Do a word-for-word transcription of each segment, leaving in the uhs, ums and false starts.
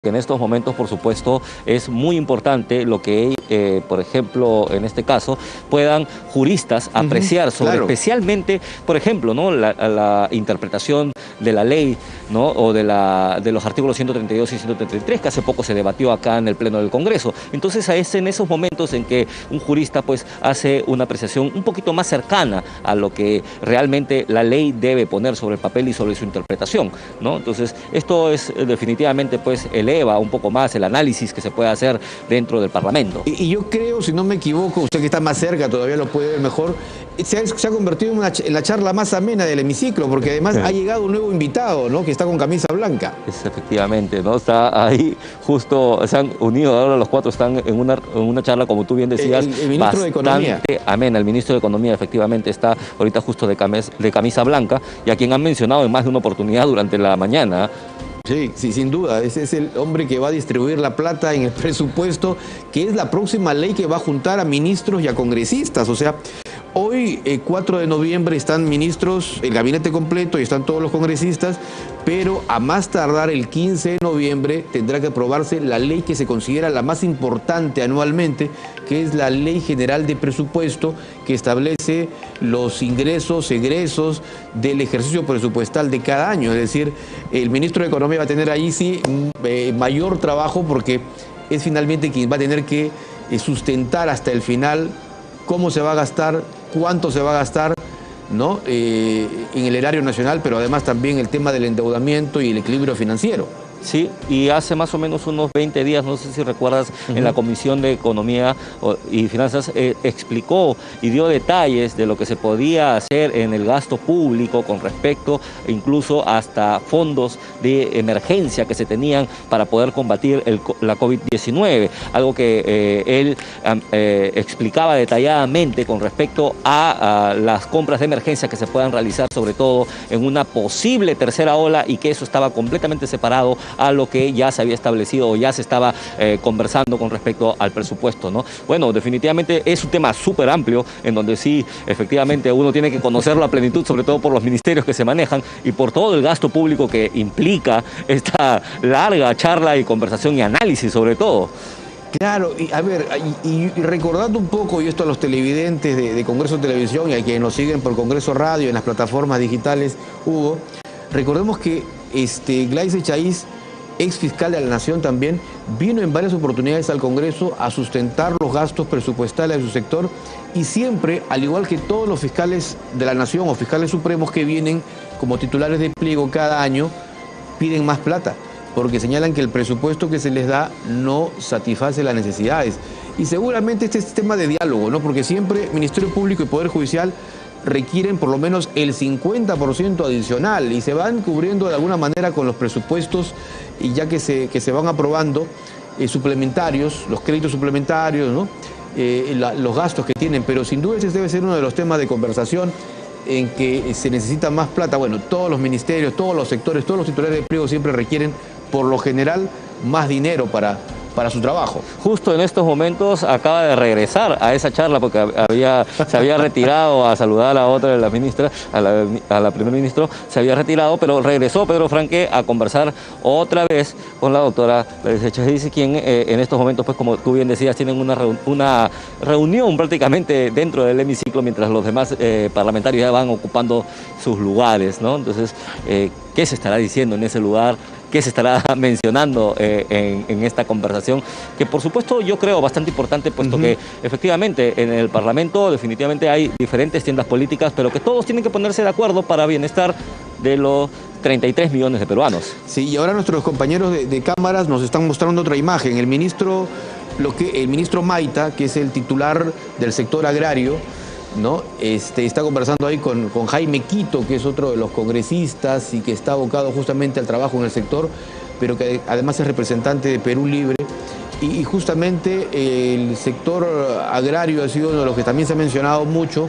que en estos momentos, por supuesto, es muy importante lo que, eh, por ejemplo, en este caso, puedan juristas apreciar uh-huh, sobre, claro. especialmente, por ejemplo, ¿no? la, la interpretación de la ley, ¿no? o de, la, de los artículos ciento treinta y dos y ciento treinta y tres, que hace poco se debatió acá en el Pleno del Congreso. Entonces, es en esos momentos en que un jurista pues, hace una apreciación un poquito más cercana a lo que realmente la ley debe poner sobre el papel y sobre su interpretación, ¿no? Entonces, esto es definitivamente pues, el eleva un poco más el análisis que se puede hacer dentro del Parlamento. Y, y yo creo, si no me equivoco, usted que está más cerca todavía lo puede ver mejor, se ha, se ha convertido en, una, en la charla más amena del hemiciclo, porque además sí. ha llegado un nuevo invitado, ¿no? Que está con camisa blanca. Es efectivamente, ¿no? Está ahí justo, se han unido, ahora los cuatro están en una, en una charla, como tú bien decías, el, el ministro de Economía. amena. El ministro de Economía efectivamente está ahorita justo de, camis, de camisa blanca, y a quien han mencionado en más de una oportunidad durante la mañana. Sí, sí, sin duda, ese es el hombre que va a distribuir la plata en el presupuesto, que es la próxima ley que va a juntar a ministros y a congresistas. O sea, hoy, eh, cuatro de noviembre, están ministros, el gabinete completo y están todos los congresistas, pero a más tardar el quince de noviembre tendrá que aprobarse la ley que se considera la más importante anualmente, que es la Ley General de Presupuesto, que establece los ingresos, egresos del ejercicio presupuestal de cada año. Es decir, el ministro de Economía va a tener ahí sí eh, mayor trabajo, porque es finalmente quien va a tener que eh, sustentar hasta el final cómo se va a gastar, cuánto se va a gastar, ¿no? eh, en el erario nacional, pero además también el tema del endeudamiento y el equilibrio financiero. Sí, y hace más o menos unos veinte días, no sé si recuerdas, uh-huh. en la Comisión de Economía y Finanzas eh, explicó y dio detalles de lo que se podía hacer en el gasto público con respecto incluso hasta fondos de emergencia que se tenían para poder combatir el, la COVID diecinueve, algo que eh, él eh, explicaba detalladamente con respecto a, a las compras de emergencia que se puedan realizar, sobre todo en una posible tercera ola, y que eso estaba completamente separado a lo que ya se había establecido o ya se estaba eh, conversando con respecto al presupuesto, ¿no? Bueno, definitivamente es un tema súper amplio, en donde sí, efectivamente, uno tiene que conocerlo a plenitud, sobre todo por los ministerios que se manejan y por todo el gasto público que implica esta larga charla y conversación y análisis, sobre todo. Claro, y a ver, y, y recordando un poco, y esto a los televidentes de, de Congreso Televisión y a quienes nos siguen por Congreso Radio en las plataformas digitales, Hugo, recordemos que este, Gladys Echaíz, ex fiscal de la Nación también, vino en varias oportunidades al Congreso a sustentar los gastos presupuestales de su sector, y siempre, al igual que todos los fiscales de la Nación o fiscales supremos que vienen como titulares de pliego cada año, piden más plata, porque señalan que el presupuesto que se les da no satisface las necesidades. Y seguramente este es tema de diálogo, ¿no? Porque siempre Ministerio Público y Poder Judicial requieren por lo menos el cincuenta por ciento adicional, y se van cubriendo de alguna manera con los presupuestos, y ya que se, que se van aprobando eh, suplementarios, los créditos suplementarios, ¿no? eh, la, los gastos que tienen, pero sin duda ese debe ser uno de los temas de conversación en que se necesita más plata. Bueno, todos los ministerios, todos los sectores, todos los titulares de pliego siempre requieren, por lo general, más dinero para... para su trabajo. Justo en estos momentos acaba de regresar a esa charla, porque había, se había retirado a saludar a la otra de la ministra, a la, a la primer ministro, se había retirado, pero regresó Pedro Franque a conversar otra vez con la doctora Gladys Echaíz, quien eh, en estos momentos, pues como tú bien decías, tienen una, reun una reunión prácticamente dentro del hemiciclo, mientras los demás eh, parlamentarios ya van ocupando sus lugares, ¿no? Entonces, eh, ¿qué se estará diciendo en ese lugar? ¿Qué se estará mencionando eh, en, en esta conversación? Que por supuesto yo creo bastante importante, puesto uh-huh. que efectivamente en el Parlamento definitivamente hay diferentes tiendas políticas, pero que todos tienen que ponerse de acuerdo para bienestar de los treinta y tres millones de peruanos. Sí, y ahora nuestros compañeros de, de cámaras nos están mostrando otra imagen. El ministro, lo que, el ministro Maita, que es el titular del sector agrario, ¿no? Este, está conversando ahí con, con Jaime Quito, que es otro de los congresistas y que está abocado justamente al trabajo en el sector, pero que además es representante de Perú Libre. Y, y justamente el sector agrario ha sido uno de los que también se ha mencionado mucho,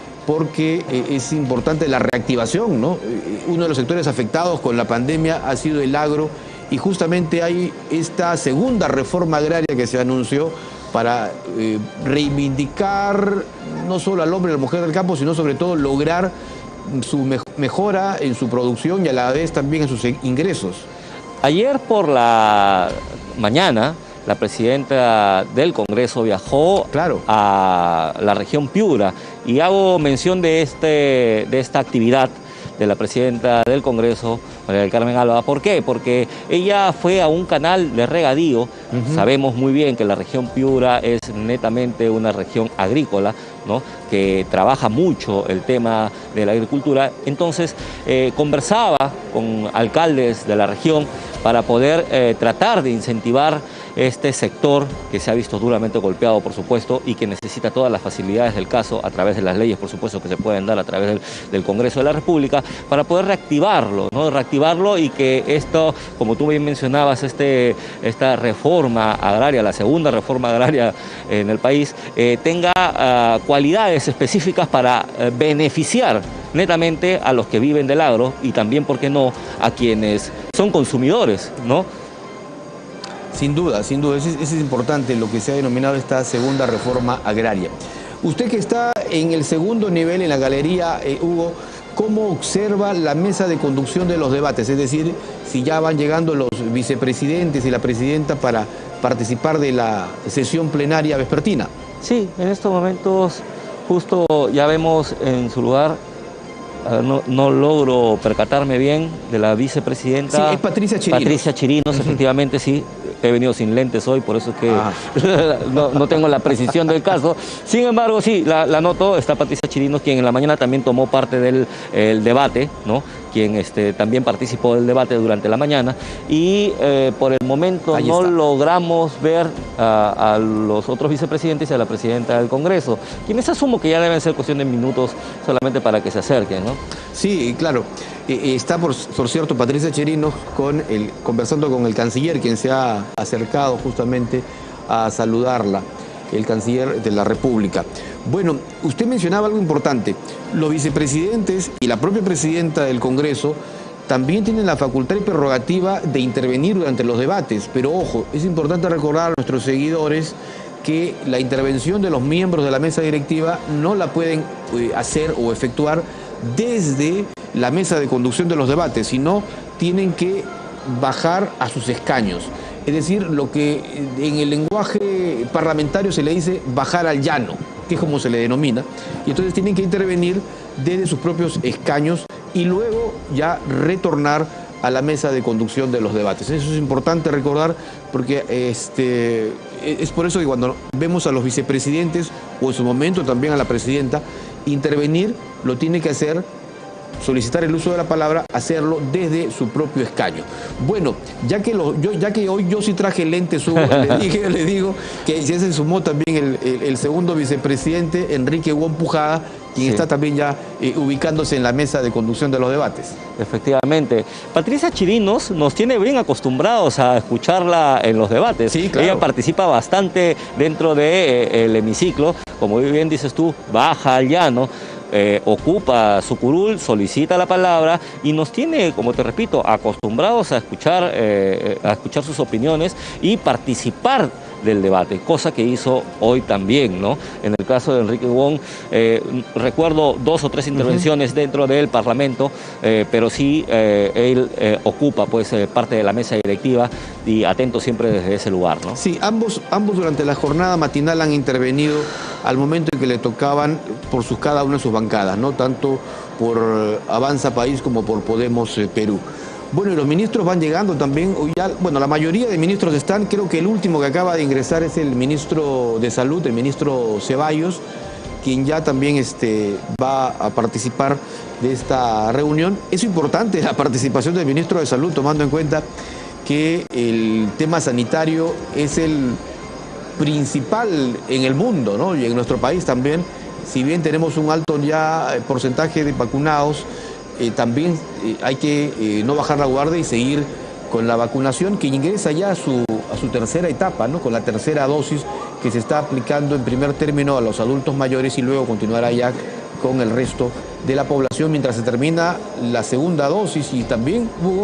porque eh, es importante la reactivación, ¿no? Uno de los sectores afectados con la pandemia ha sido el agro, y justamente hay esta segunda reforma agraria que se anunció para eh, reivindicar no solo al hombre y a la mujer del campo, sino sobre todo lograr su me mejora en su producción y a la vez también en sus ingresos. Ayer por la mañana, la presidenta del Congreso viajó claro. a la región Piura y hago mención de, este, de esta actividad de la presidenta del Congreso, María del Carmen Alba. ¿Por qué? Porque ella fue a un canal de regadío. Uh-huh. Sabemos muy bien que la región Piura es netamente una región agrícola, ¿no?, que trabaja mucho el tema de la agricultura. Entonces, eh, conversaba con alcaldes de la región para poder eh, tratar de incentivar este sector que se ha visto duramente golpeado, por supuesto, y que necesita todas las facilidades del caso a través de las leyes, por supuesto, que se pueden dar a través del, del Congreso de la República, para poder reactivarlo, ¿no? Reactivarlo y que esto, como tú bien mencionabas, este, esta reforma agraria, la segunda reforma agraria en el país, eh, tenga uh, cualidades específicas para uh, beneficiar netamente a los que viven del agro y también, ¿por qué no?, a quienes son consumidores, ¿no? Sin duda, sin duda, eso es, eso es importante, lo que se ha denominado esta segunda reforma agraria. Usted que está en el segundo nivel en la galería, eh, Hugo, ¿cómo observa la mesa de conducción de los debates? Es decir, si ya van llegando los vicepresidentes y la presidenta para participar de la sesión plenaria vespertina. Sí, en estos momentos justo ya vemos en su lugar, no, no logro percatarme bien de la vicepresidenta. Sí, es Patricia Chirinos. Patricia Chirinos, efectivamente, sí. He venido sin lentes hoy, por eso es que ah. no, no tengo la precisión del caso. Sin embargo, sí, la, la noto, está Patricia Chirinos, quien en la mañana también tomó parte del el debate, ¿no?, quien este, también participó del debate durante la mañana, y eh, por el momento Ahí no está. logramos ver a, a los otros vicepresidentes y a la presidenta del Congreso, quienes asumo que ya deben ser cuestión de minutos solamente para que se acerquen, ¿no? Sí, claro. Eh, está, por, por cierto, Patricia Chirinos con el, conversando con el canciller, quien se ha acercado justamente a saludarla, el canciller de la República. Bueno, usted mencionaba algo importante. Los vicepresidentes y la propia presidenta del Congreso también tienen la facultad y prerrogativa de intervenir durante los debates, pero ojo, es importante recordar a nuestros seguidores que la intervención de los miembros de la mesa directiva no la pueden eh, hacer o efectuar desde la mesa de conducción de los debates, sino tienen que bajar a sus escaños. Es decir, lo que en el lenguaje parlamentario se le dice bajar al llano, que es como se le denomina, y entonces tienen que intervenir desde sus propios escaños y luego ya retornar a la mesa de conducción de los debates. Eso es importante recordar, porque este, es por eso que cuando vemos a los vicepresidentes, o en su momento también a la presidenta, intervenir lo tiene que hacer, solicitar el uso de la palabra, hacerlo desde su propio escaño. Bueno, ya que, lo, yo, ya que hoy yo sí traje lentes, Hugo, le, dije, le digo que ya se sumó también el, el, el segundo vicepresidente, Enrique Wong Pujada, quien sí. está también ya eh, ubicándose en la mesa de conducción de los debates. Efectivamente. Patricia Chirinos nos tiene bien acostumbrados a escucharla en los debates. Sí, claro. Ella participa bastante dentro del de, eh, hemiciclo, como bien dices tú, baja al llano. Eh, ocupa su curul, solicita la palabra y nos tiene, como te repito, acostumbrados a escuchar, eh, a escuchar sus opiniones y participar del debate, cosa que hizo hoy también, ¿no? En el caso de Enrique Wong, eh, recuerdo dos o tres intervenciones uh-huh. dentro del Parlamento, eh, pero sí eh, él eh, ocupa pues eh, parte de la mesa directiva y atento siempre desde ese lugar, ¿no? Sí, ambos, ambos durante la jornada matinal han intervenido al momento en que le tocaban por sus cada una de sus bancadas, ¿no? Tanto por Avanza País como por Podemos eh, Perú. Bueno, y los ministros van llegando también, ya, bueno, la mayoría de ministros están, creo que el último que acaba de ingresar es el ministro de Salud, el ministro Ceballos, quien ya también este, va a participar de esta reunión. Es importante la participación del ministro de Salud, tomando en cuenta que el tema sanitario es el principal en el mundo, ¿no? Y en nuestro país también, si bien tenemos un alto ya porcentaje de vacunados, Eh, también eh, hay que eh, no bajar la guardia y seguir con la vacunación, que ingresa ya a su, a su tercera etapa, ¿no? Con la tercera dosis que se está aplicando en primer término a los adultos mayores y luego continuará ya con el resto de la población mientras se termina la segunda dosis. Y también, Hugo,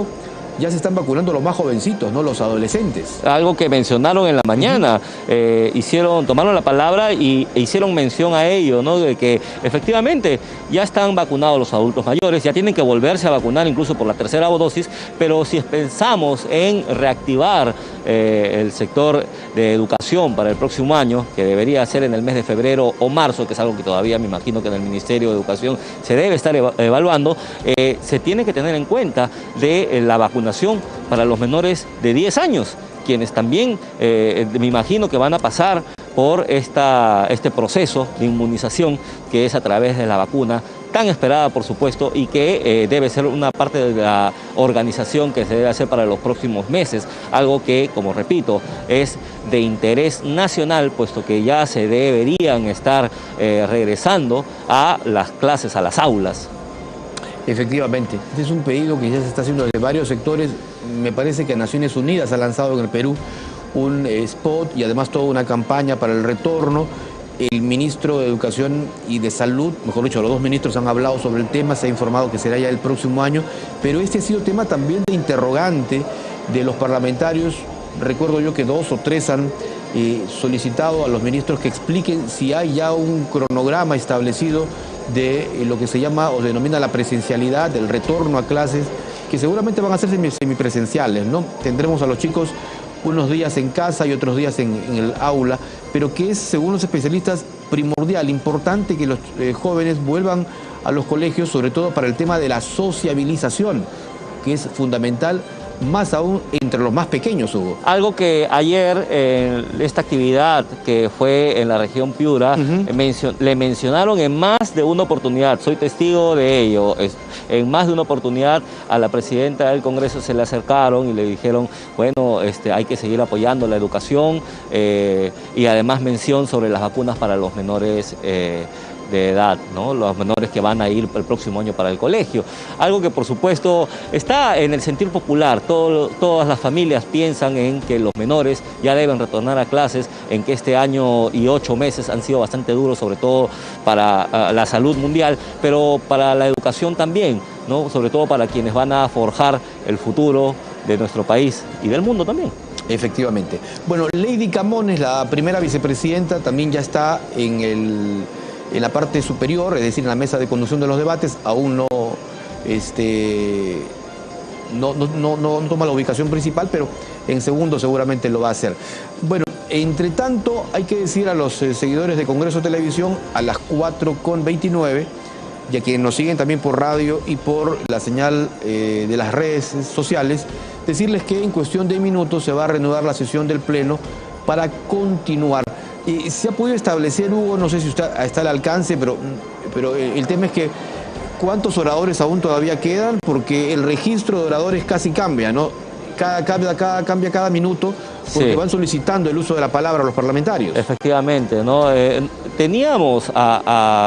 ya se están vacunando los más jovencitos, ¿no? Los adolescentes. Algo que mencionaron en la mañana, uh-huh. eh, hicieron, tomaron la palabra y e hicieron mención a ello, ¿no? De que efectivamente ya están vacunados los adultos mayores, ya tienen que volverse a vacunar incluso por la tercera dosis, pero si pensamos en reactivar eh, el sector de educación para el próximo año, que debería ser en el mes de febrero o marzo, que es algo que todavía me imagino que en el Ministerio de Educación se debe estar eva evaluando, eh, se tiene que tener en cuenta de eh, la vacunación para los menores de diez años, quienes también eh, me imagino que van a pasar por esta, este proceso de inmunización que es a través de la vacuna, tan esperada por supuesto, y que eh, debe ser una parte de la organización que se debe hacer para los próximos meses, algo que, como repito, es de interés nacional, puesto que ya se deberían estar eh, regresando a las clases, a las aulas. Efectivamente, este es un pedido que ya se está haciendo desde varios sectores. Me parece que Naciones Unidas ha lanzado en el Perú un spot y además toda una campaña para el retorno. El ministro de Educación y de Salud, mejor dicho, los dos ministros han hablado sobre el tema, se ha informado que será ya el próximo año, pero este ha sido tema también de interrogante de los parlamentarios. Recuerdo yo que dos o tres han eh, solicitado a los ministros que expliquen si hay ya un cronograma establecido de eh, lo que se llama o denomina la presencialidad, del retorno a clases, que seguramente van a ser semipresenciales, ¿no? Tendremos a los chicos unos días en casa y otros días en, en el aula, pero que es, según los especialistas, primordial, importante que los eh, jóvenes vuelvan a los colegios, sobre todo para el tema de la sociabilización, que es fundamental, más aún entre los más pequeños, Hugo. Algo que ayer, eh, esta actividad que fue en la región Piura, uh-huh. mencio le mencionaron en más de una oportunidad, soy testigo de ello, es, en más de una oportunidad a la presidenta del Congreso se le acercaron y le dijeron, bueno, este, hay que seguir apoyando la educación eh, y además mención sobre las vacunas para los menores eh, de edad, ¿no? Los menores que van a ir el próximo año para el colegio. Algo que por supuesto está en el sentir popular. Todo, todas las familias piensan en que los menores ya deben retornar a clases, en que este año y ocho meses han sido bastante duros, sobre todo para uh, la salud mundial, pero para la educación también, ¿no? Sobre todo para quienes van a forjar el futuro de nuestro país y del mundo también. Efectivamente. Bueno, Lady Camones, la primera vicepresidenta, también ya está en el... en la parte superior, es decir, en la mesa de conducción de los debates, aún no, este, no, no, no, no toma la ubicación principal, pero en segundo seguramente lo va a hacer. Bueno, entre tanto, hay que decir a los eh, seguidores de Congreso Televisión, a las cuatro con veintinueve, y a quienes nos siguen también por radio y por la señal eh, de las redes sociales, decirles que en cuestión de minutos se va a reanudar la sesión del Pleno para continuar. Y se ha podido establecer, Hugo, no sé si usted está al alcance, pero, pero el tema es que ¿cuántos oradores aún todavía quedan? Porque el registro de oradores casi cambia, ¿no? Cada, cambia, cada, cambia cada minuto porque sí. Van solicitando el uso de la palabra a los parlamentarios. Efectivamente, ¿no? Eh, teníamos a,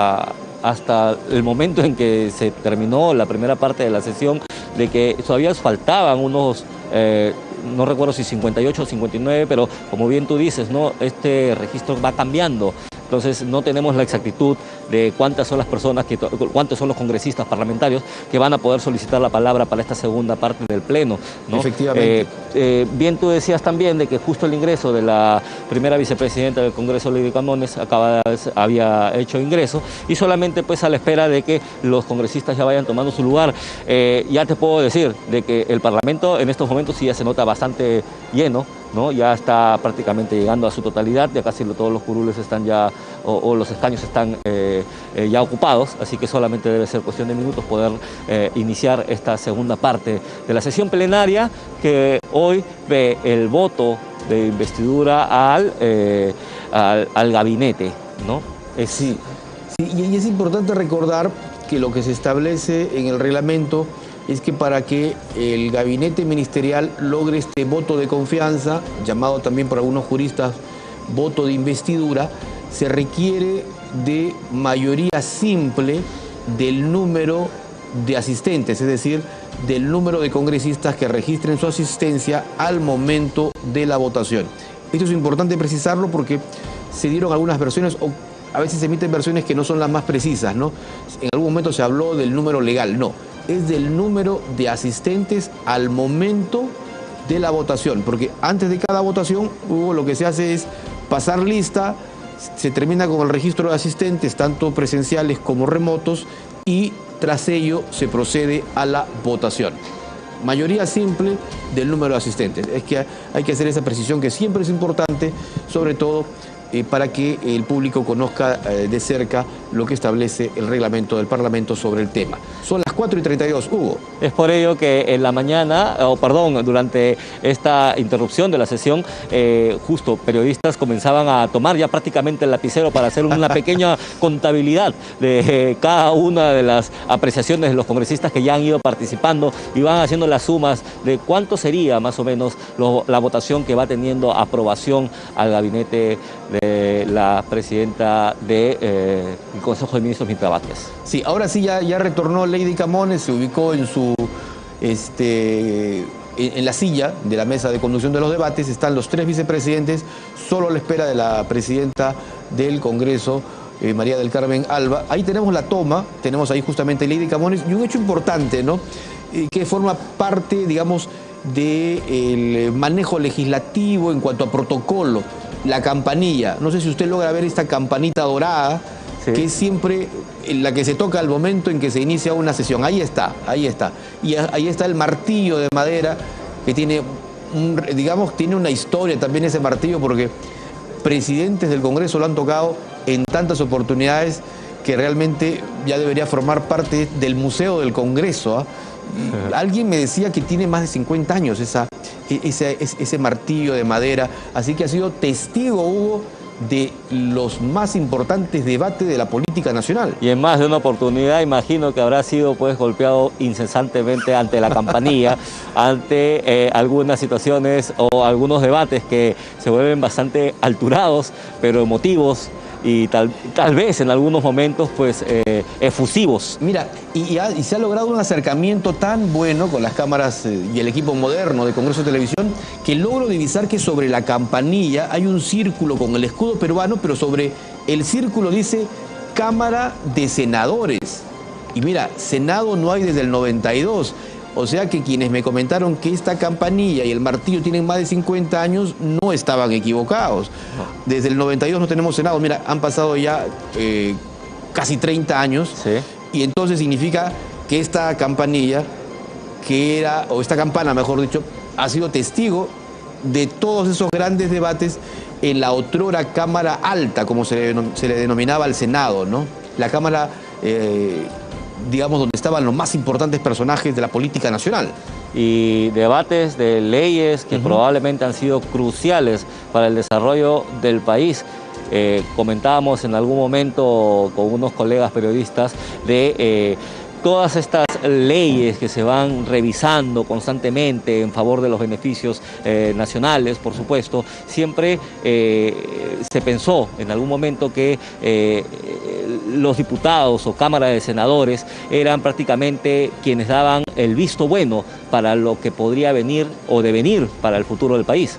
a, hasta el momento en que se terminó la primera parte de la sesión de que todavía faltaban unos... Eh, no recuerdo si cincuenta y ocho o cincuenta y nueve, pero como bien tú dices, ¿no? Este registro va cambiando. Entonces no tenemos la exactitud de cuántas son las personas, que, cuántos son los congresistas parlamentarios que van a poder solicitar la palabra para esta segunda parte del Pleno, ¿no? Efectivamente. Eh, eh, bien tú decías también de que justo el ingreso de la primera vicepresidenta del Congreso, Lady Camones, acaba, había hecho ingreso y solamente pues a la espera de que los congresistas ya vayan tomando su lugar. Eh, ya te puedo decir de que el Parlamento en estos momentos sí ya se nota bastante lleno, ¿no? Ya está prácticamente llegando a su totalidad, ya casi todos los curules están ya, o, o los escaños están eh, eh, ya ocupados, así que solamente debe ser cuestión de minutos poder eh, iniciar esta segunda parte de la sesión plenaria que hoy ve el voto de investidura al, eh, al, al gabinete, ¿no? Es, sí, sí, y es importante recordar que lo que se establece en el reglamento es que para que el gabinete ministerial logre este voto de confianza, llamado también por algunos juristas voto de investidura, se requiere de mayoría simple del número de asistentes, es decir, del número de congresistas que registren su asistencia al momento de la votación. Esto es importante precisarlo porque se dieron algunas versiones, o a veces se emiten versiones que no son las más precisas, ¿no? En algún momento se habló del número legal, no. es del número de asistentes al momento de la votación, porque antes de cada votación, Hugo, lo que se hace es pasar lista, se termina con el registro de asistentes, tanto presenciales como remotos, y tras ello se procede a la votación. Mayoría simple del número de asistentes. Es que hay que hacer esa precisión que siempre es importante, sobre todo eh, para que el público conozca eh, de cerca lo que establece el reglamento del Parlamento sobre el tema. Son las cuatro y treinta y dos, Hugo. Es por ello que en la mañana, o perdón, durante esta interrupción de la sesión, eh, justo periodistas comenzaban a tomar ya prácticamente el lapicero para hacer una pequeña contabilidad de eh, cada una de las apreciaciones de los congresistas que ya han ido participando y van haciendo las sumas de cuánto sería más o menos lo, la votación que va teniendo aprobación al gabinete de la presidenta del de, eh, Consejo de Ministros, Mirta Vázquez. Sí, ahora sí ya, ya retornó Lady Camones, se ubicó en su este, en, en la silla de la mesa de conducción de los debates, están los tres vicepresidentes, solo a la espera de la presidenta del Congreso, eh, María del Carmen Alba. Ahí tenemos la toma, tenemos ahí justamente Lady Camones, y un hecho importante, ¿no? Eh, que forma parte, digamos, del manejo legislativo en cuanto a protocolo, la campanilla. No sé si usted logra ver esta campanita dorada, sí, que es siempre la que se toca al momento en que se inicia una sesión. Ahí está, ahí está. Y ahí está el martillo de madera que tiene, un, digamos, tiene una historia también ese martillo, porque presidentes del Congreso lo han tocado en tantas oportunidades que realmente ya debería formar parte del Museo del Congreso, ¿eh? Alguien me decía que tiene más de cincuenta años esa, ese, ese martillo de madera, así que ha sido testigo, Hugo, de los más importantes debates de la política nacional. Y en más de una oportunidad imagino que habrá sido pues golpeado incesantemente ante la campanilla, ante eh, algunas situaciones o algunos debates que se vuelven bastante alturados, pero emotivos, y tal, tal vez en algunos momentos pues eh, efusivos. Mira, y, y, ha, y se ha logrado un acercamiento tan bueno con las cámaras eh, y el equipo moderno de Congreso de Televisión, que logro divisar que sobre la campanilla hay un círculo con el escudo peruano, pero sobre el círculo dice Cámara de Senadores. Y mira, Senado no hay desde el noventa y dos. O sea que quienes me comentaron que esta campanilla y el martillo tienen más de cincuenta años, no estaban equivocados. Desde el noventa y dos no tenemos Senado. Mira, han pasado ya eh, casi treinta años. Sí. Y entonces significa que esta campanilla, que era, o esta campana mejor dicho, ha sido testigo de todos esos grandes debates en la otrora Cámara Alta, como se le, se le denominaba al Senado, ¿no? La Cámara... Eh, digamos, donde estaban los más importantes personajes de la política nacional. Y debates de leyes que uh-huh. probablemente han sido cruciales para el desarrollo del país. Eh, comentábamos en algún momento con unos colegas periodistas de eh, todas estas leyes que se van revisando constantemente en favor de los beneficios eh, nacionales, por supuesto. Siempre eh, se pensó en algún momento que eh, los diputados o cámaras de senadores eran prácticamente quienes daban el visto bueno para lo que podría venir o devenir para el futuro del país.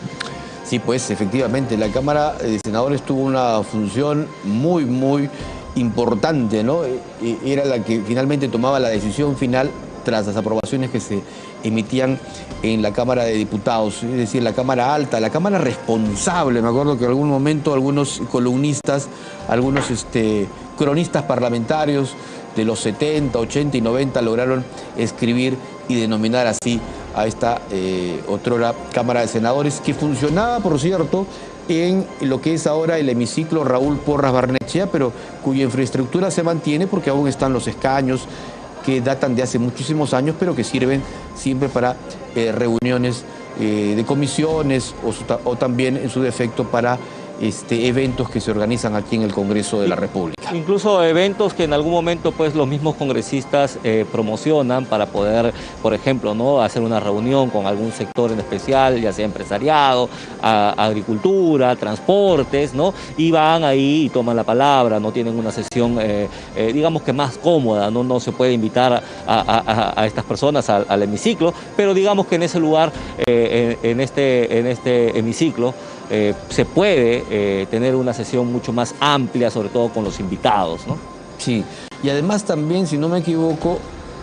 Sí, pues efectivamente, la Cámara de Senadores tuvo una función muy, muy importante, ¿no? Era la que finalmente tomaba la decisión final tras las aprobaciones que se emitían en la Cámara de Diputados, es decir, la Cámara Alta, la Cámara responsable. Me acuerdo que en algún momento algunos columnistas, algunos este, cronistas parlamentarios de los setenta, ochenta y noventa lograron escribir y denominar así a esta eh, otrora Cámara de Senadores, que funcionaba, por cierto, en lo que es ahora el hemiciclo Raúl Porras Barnechea, pero cuya infraestructura se mantiene porque aún están los escaños que datan de hace muchísimos años, pero que sirven siempre para eh, reuniones eh, de comisiones o, o también en su defecto para este, eventos que se organizan aquí en el Congreso de la República. Incluso eventos que en algún momento pues los mismos congresistas eh, promocionan para poder, por ejemplo, ¿no?, hacer una reunión con algún sector en especial, ya sea empresariado, a, agricultura, transportes, ¿no? Y van ahí y toman la palabra, no tienen una sesión, eh, eh, digamos que más cómoda, ¿no? No se puede invitar a, a, a estas personas al, al hemiciclo, pero digamos que en ese lugar, eh, en, en, este, en este hemiciclo, Eh, se puede eh, tener una sesión mucho más amplia, sobre todo con los invitados, ¿no? Sí, y además también, si no me equivoco,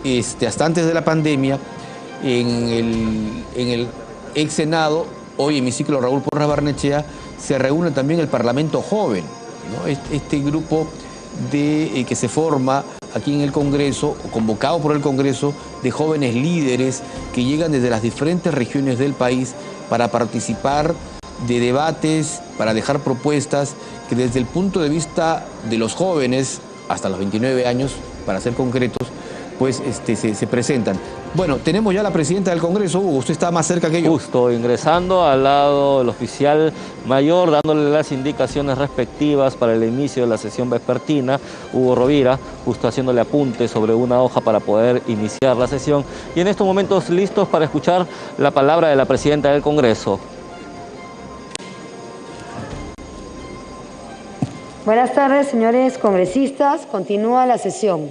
este, hasta antes de la pandemia, en el, en el ex Senado, hoy hemiciclo Raúl Porras Barnechea, se reúne también el Parlamento Joven, ¿no? Este, este grupo de, eh, que se forma aquí en el Congreso, convocado por el Congreso, de jóvenes líderes que llegan desde las diferentes regiones del país para participar de debates, para dejar propuestas que desde el punto de vista de los jóvenes, hasta los veintinueve años, para ser concretos, pues este, se, se presentan. Bueno, tenemos ya la presidenta del Congreso, Hugo, usted está más cerca que yo. Justo, ingresando al lado del oficial mayor, dándole las indicaciones respectivas para el inicio de la sesión vespertina, Hugo Rovira, justo haciéndole apuntes sobre una hoja para poder iniciar la sesión. Y en estos momentos listos para escuchar la palabra de la presidenta del Congreso. Buenas tardes, señores congresistas. Continúa la sesión.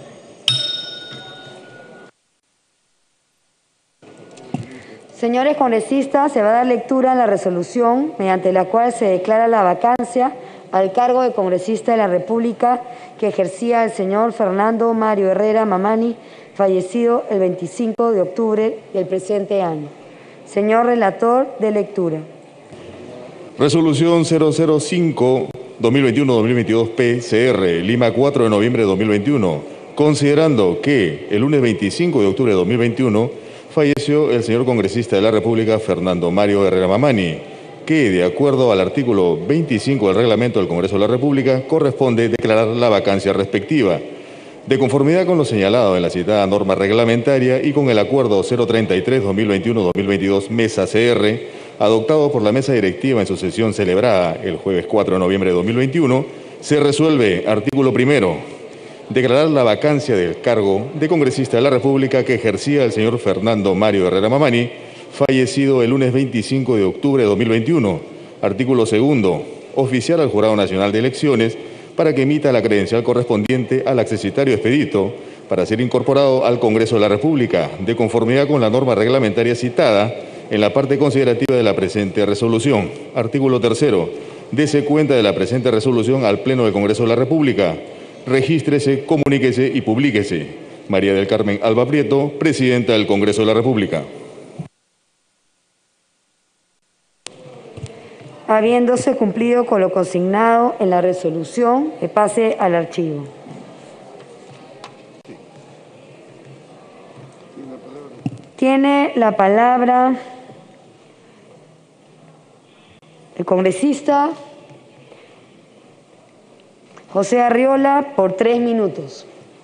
Señores congresistas, se va a dar lectura a la resolución mediante la cual se declara la vacancia al cargo de congresista de la República que ejercía el señor Fernando Mario Herrera Mamani, fallecido el veinticinco de octubre del presente año. Señor relator, de lectura. Resolución cero cero cinco dos mil veintiuno dos mil veintidós P C R, Lima, cuatro de noviembre de dos mil veintiuno, considerando que el lunes veinticinco de octubre de dos mil veintiuno falleció el señor congresista de la República, Fernando Mario Herrera Mamani, que, de acuerdo al artículo veinticinco del reglamento del Congreso de la República, corresponde declarar la vacancia respectiva. De conformidad con lo señalado en la citada norma reglamentaria y con el acuerdo cero treinta y tres dos mil veintiuno dos mil veintidós Mesa C R, adoptado por la mesa directiva en su sesión celebrada el jueves cuatro de noviembre de dos mil veintiuno, se resuelve, artículo primero, declarar la vacancia del cargo de congresista de la República que ejercía el señor Fernando Mario Herrera Mamani, fallecido el lunes veinticinco de octubre de dos mil veintiuno. Artículo segundo, oficiar al Jurado Nacional de Elecciones para que emita la credencial correspondiente al accesitario expedito para ser incorporado al Congreso de la República, de conformidad con la norma reglamentaria citada en la parte considerativa de la presente resolución. Artículo tercero, dese cuenta de la presente resolución al Pleno del Congreso de la República. Regístrese, comuníquese y publíquese. María del Carmen Alba Prieto, Presidenta del Congreso de la República. Habiéndose cumplido con lo consignado en la resolución, que pase al archivo. Tiene la palabra el congresista José Arriola por tres minutos.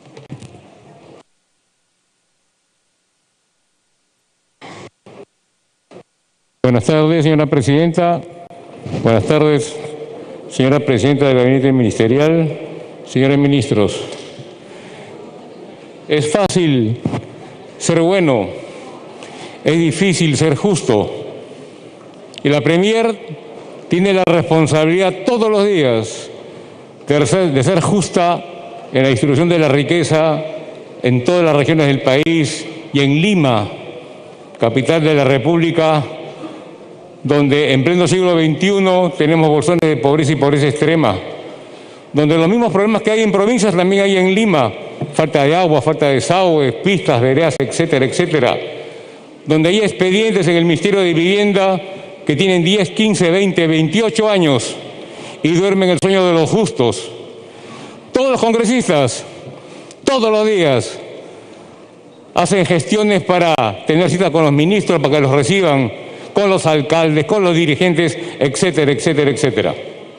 Buenas tardes, señora presidenta. Buenas tardes, señora presidenta del Gabinete Ministerial, señores ministros. Es fácil ser bueno, es difícil ser justo. Y la Premier tiene la responsabilidad todos los días de ser, de ser justa en la distribución de la riqueza en todas las regiones del país y en Lima, capital de la República, donde en pleno siglo veintiuno tenemos bolsones de pobreza y pobreza extrema, donde los mismos problemas que hay en provincias también hay en Lima, falta de agua, falta de desagües, pistas, veredas, etcétera, etcétera, donde hay expedientes en el Ministerio de Vivienda que tienen diez, quince, veinte, veintiocho años y duermen el sueño de los justos. Todos los congresistas, todos los días, hacen gestiones para tener cita con los ministros, para que los reciban, con los alcaldes, con los dirigentes, etcétera, etcétera, etcétera.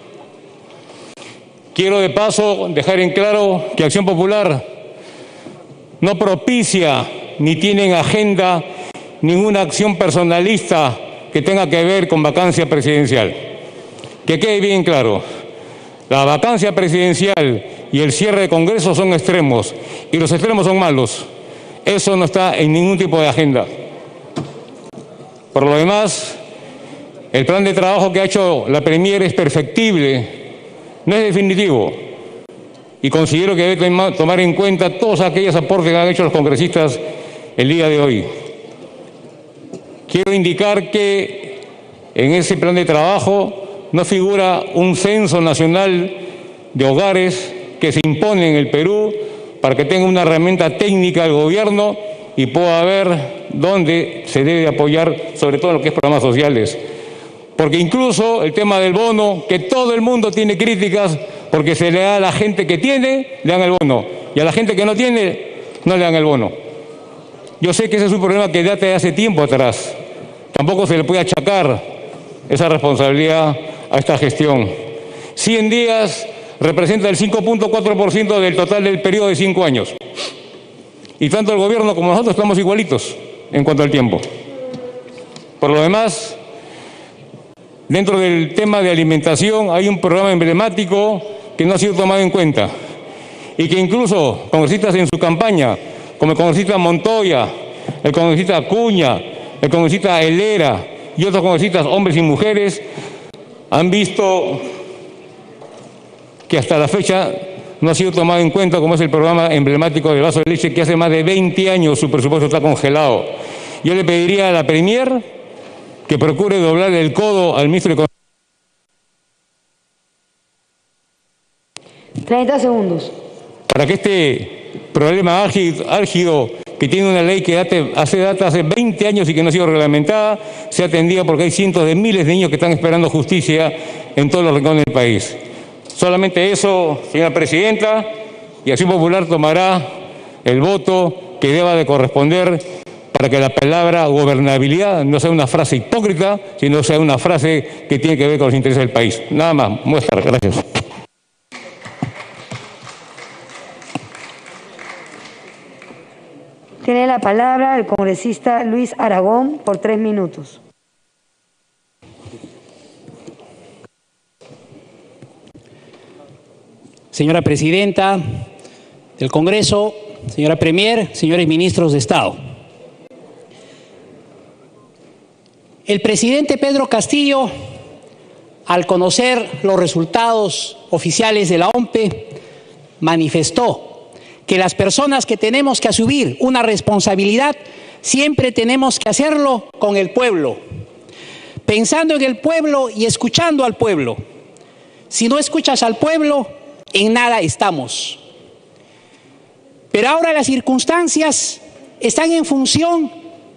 Quiero de paso dejar en claro que Acción Popular no propicia ni tiene en agenda ninguna acción personalista que tenga que ver con vacancia presidencial. Que quede bien claro, la vacancia presidencial y el cierre de Congreso son extremos, y los extremos son malos. Eso no está en ningún tipo de agenda. Por lo demás, el plan de trabajo que ha hecho la Premier es perfectible, no es definitivo, y considero que debe tomar en cuenta todos aquellos aportes que han hecho los congresistas el día de hoy. Quiero indicar que en ese plan de trabajo no figura un censo nacional de hogares que se impone en el Perú para para que tenga una herramienta técnica el gobierno y pueda ver dónde se debe apoyar, sobre todo en lo que es programas sociales. Porque incluso el tema del bono, que todo el mundo tiene críticas, porque se le da a la gente que tiene, le dan el bono, y a la gente que no tiene, no le dan el bono. Yo sé que ese es un problema que data de hace tiempo atrás. Tampoco se le puede achacar esa responsabilidad a esta gestión. cien días representa el cinco punto cuatro por ciento del total del periodo de cinco años. Y tanto el gobierno como nosotros estamos igualitos en cuanto al tiempo. Por lo demás, dentro del tema de alimentación hay un programa emblemático que no ha sido tomado en cuenta y que incluso congresistas en su campaña, como el congresista Montoya, el congresista Acuña, el congresista Helera y otros congresistas, hombres y mujeres, han visto que hasta la fecha no ha sido tomado en cuenta, como es el programa emblemático del vaso de leche, que hace más de veinte años su presupuesto está congelado. Yo le pediría a la Premier que procure doblar el codo al ministro de Economía. treinta segundos. Para que este problema álgido, que tiene una ley que date, hace data hace veinte años y que no ha sido reglamentada, sea atendida, porque hay cientos de miles de niños que están esperando justicia en todos los rincones del país. Solamente eso, señora presidenta, y Acción Popular tomará el voto que deba de corresponder para que la palabra gobernabilidad no sea una frase hipócrita, sino sea una frase que tiene que ver con los intereses del país. Nada más. Muestra. Gracias. Tiene la palabra el congresista Luis Aragón por tres minutos. Señora Presidenta del Congreso, señora Premier, señores ministros de Estado. El presidente Pedro Castillo, al conocer los resultados oficiales de la O M P E, manifestó que las personas que tenemos que asumir una responsabilidad siempre tenemos que hacerlo con el pueblo, pensando en el pueblo y escuchando al pueblo. Si no escuchas al pueblo, en nada estamos. Pero ahora las circunstancias están en función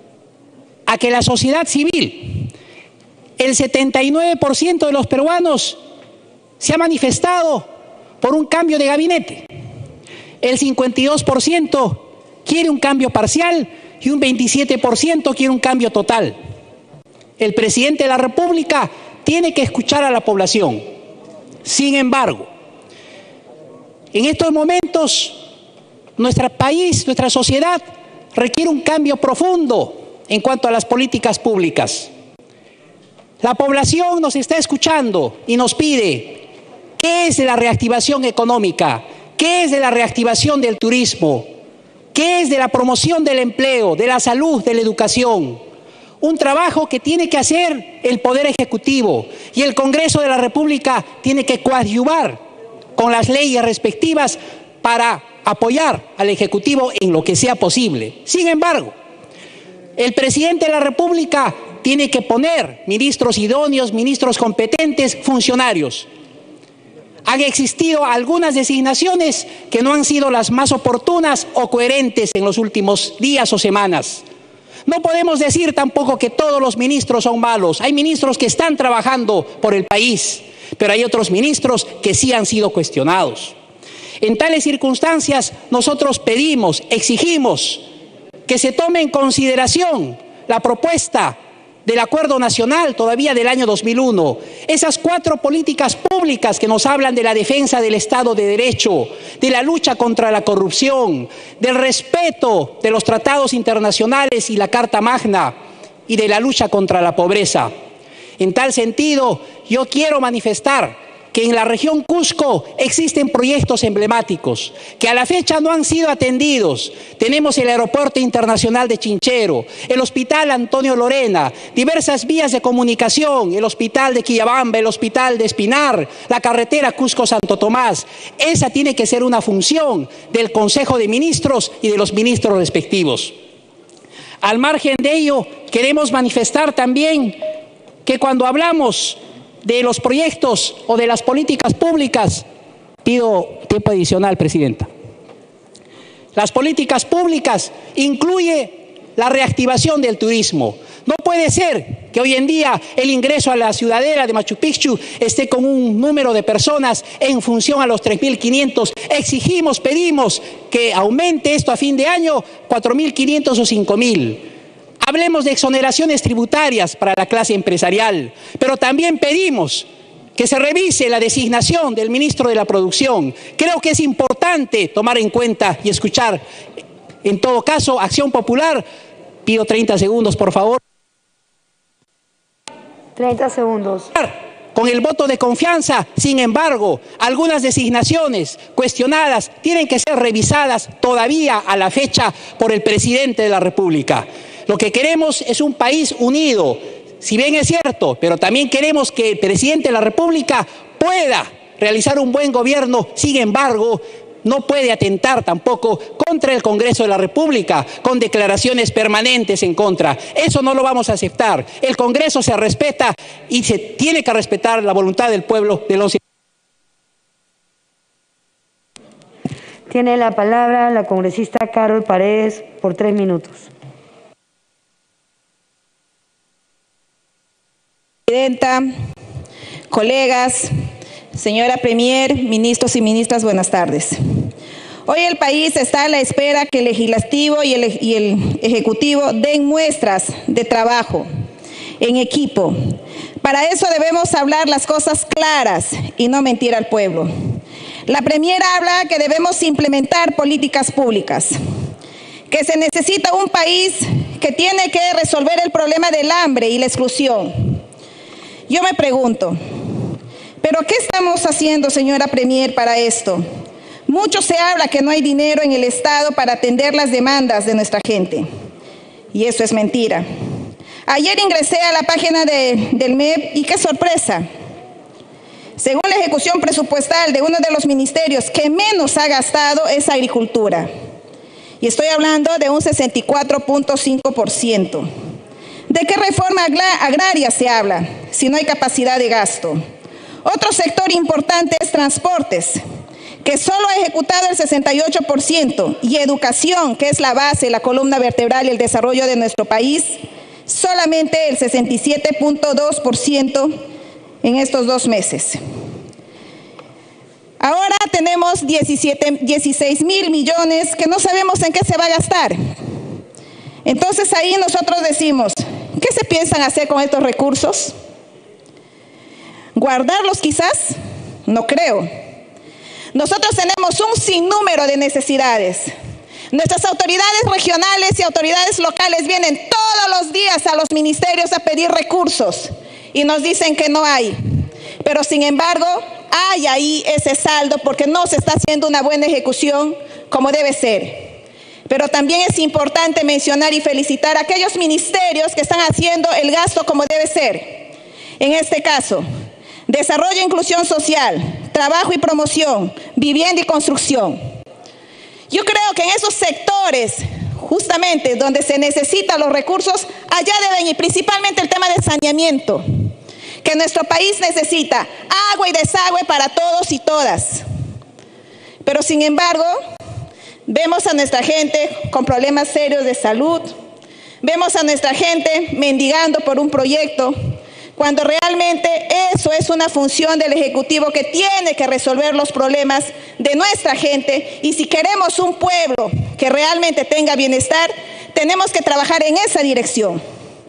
a que la sociedad civil, el setenta y nueve por ciento de los peruanos se ha manifestado por un cambio de gabinete. El cincuenta y dos por ciento quiere un cambio parcial y un veintisiete por ciento quiere un cambio total. El presidente de la República tiene que escuchar a la población. Sin embargo, en estos momentos, nuestro país, nuestra sociedad requiere un cambio profundo en cuanto a las políticas públicas. La población nos está escuchando y nos pide: ¿qué es de la reactivación económica? ¿Qué es de la reactivación del turismo? ¿Qué es de la promoción del empleo, de la salud, de la educación? Un trabajo que tiene que hacer el Poder Ejecutivo, y el Congreso de la República tiene que coadyuvar con las leyes respectivas para apoyar al Ejecutivo en lo que sea posible. Sin embargo, el presidente de la República tiene que poner ministros idóneos, ministros competentes, funcionarios. Han existido algunas designaciones que no han sido las más oportunas o coherentes en los últimos días o semanas. No podemos decir tampoco que todos los ministros son malos. Hay ministros que están trabajando por el país, pero hay otros ministros que sí han sido cuestionados. En tales circunstancias, nosotros pedimos, exigimos que se tome en consideración la propuesta del Acuerdo Nacional todavía del año dos mil uno. Esas cuatro políticas públicas que nos hablan de la defensa del Estado de Derecho, de la lucha contra la corrupción, del respeto de los tratados internacionales y la Carta Magna, y de la lucha contra la pobreza. En tal sentido, yo quiero manifestar que en la región Cusco existen proyectos emblemáticos que a la fecha no han sido atendidos. Tenemos el Aeropuerto Internacional de Chinchero, el Hospital Antonio Lorena, diversas vías de comunicación, el Hospital de Quillabamba, el Hospital de Espinar, la carretera Cusco-Santo Tomás. Esa tiene que ser una función del Consejo de Ministros y de los ministros respectivos. Al margen de ello, queremos manifestar también que cuando hablamos de los proyectos o de las políticas públicas, pido tiempo adicional, Presidenta. las políticas públicas incluye la reactivación del turismo. No puede ser que hoy en día el ingreso a la ciudadela de Machu Picchu esté con un número de personas en función a los tres mil quinientos. Exigimos, pedimos que aumente esto a fin de año, cuatro mil quinientos o cinco mil. Hablemos de exoneraciones tributarias para la clase empresarial, pero también pedimos que se revise la designación del ministro de la Producción. Creo que es importante tomar en cuenta y escuchar. En todo caso, Acción Popular, pido treinta segundos, por favor. treinta segundos. Con el voto de confianza, sin embargo, algunas designaciones cuestionadas tienen que ser revisadas todavía a la fecha por el presidente de la República. Lo que queremos es un país unido, si bien es cierto, pero también queremos que el presidente de la República pueda realizar un buen gobierno. Sin embargo, no puede atentar tampoco contra el Congreso de la República con declaraciones permanentes en contra. Eso no lo vamos a aceptar. El Congreso se respeta y se tiene que respetar la voluntad del pueblo del once. Tiene la palabra la congresista Carol Paredes por tres minutos. Presidenta, colegas, señora Premier, ministros y ministras, buenas tardes. Hoy el país está a la espera que el legislativo y el, y el ejecutivo den muestras de trabajo en equipo. Para eso debemos hablar las cosas claras y no mentir al pueblo. La Premier habla que debemos implementar políticas públicas, que se necesita un país que tiene que resolver el problema del hambre y la exclusión. Yo me pregunto, ¿pero qué estamos haciendo, señora Premier, para esto? Mucho se habla que no hay dinero en el Estado para atender las demandas de nuestra gente. Y eso es mentira. Ayer ingresé a la página de, del M E P y qué sorpresa. Según la ejecución presupuestal de uno de los ministerios que menos ha gastado es Agricultura. Y estoy hablando de un sesenta y cuatro punto cinco por ciento. ¿De qué reforma agraria se habla si no hay capacidad de gasto? Otro sector importante es transportes, que solo ha ejecutado el sesenta y ocho por ciento, y educación, que es la base, la columna vertebral y el desarrollo de nuestro país, solamente el sesenta y siete punto dos por ciento en estos dos meses. Ahora tenemos dieciséis mil millones que no sabemos en qué se va a gastar. Entonces ahí nosotros decimos, ¿qué se piensan hacer con estos recursos? ¿Guardarlos quizás? No creo. Nosotros tenemos un sinnúmero de necesidades. Nuestras autoridades regionales y autoridades locales vienen todos los días a los ministerios a pedir recursos y nos dicen que no hay. Pero sin embargo, hay ahí ese saldo porque no se está haciendo una buena ejecución como debe ser. Pero también es importante mencionar y felicitar a aquellos ministerios que están haciendo el gasto como debe ser. En este caso, Desarrollo e Inclusión Social, Trabajo y Promoción, Vivienda y Construcción. Yo creo que en esos sectores, justamente donde se necesitan los recursos, allá deben ir principalmente el tema de saneamiento, que nuestro país necesita agua y desagüe para todos y todas. Pero sin embargo, vemos a nuestra gente con problemas serios de salud, vemos a nuestra gente mendigando por un proyecto, cuando realmente eso es una función del Ejecutivo que tiene que resolver los problemas de nuestra gente. Y si queremos un pueblo que realmente tenga bienestar, tenemos que trabajar en esa dirección.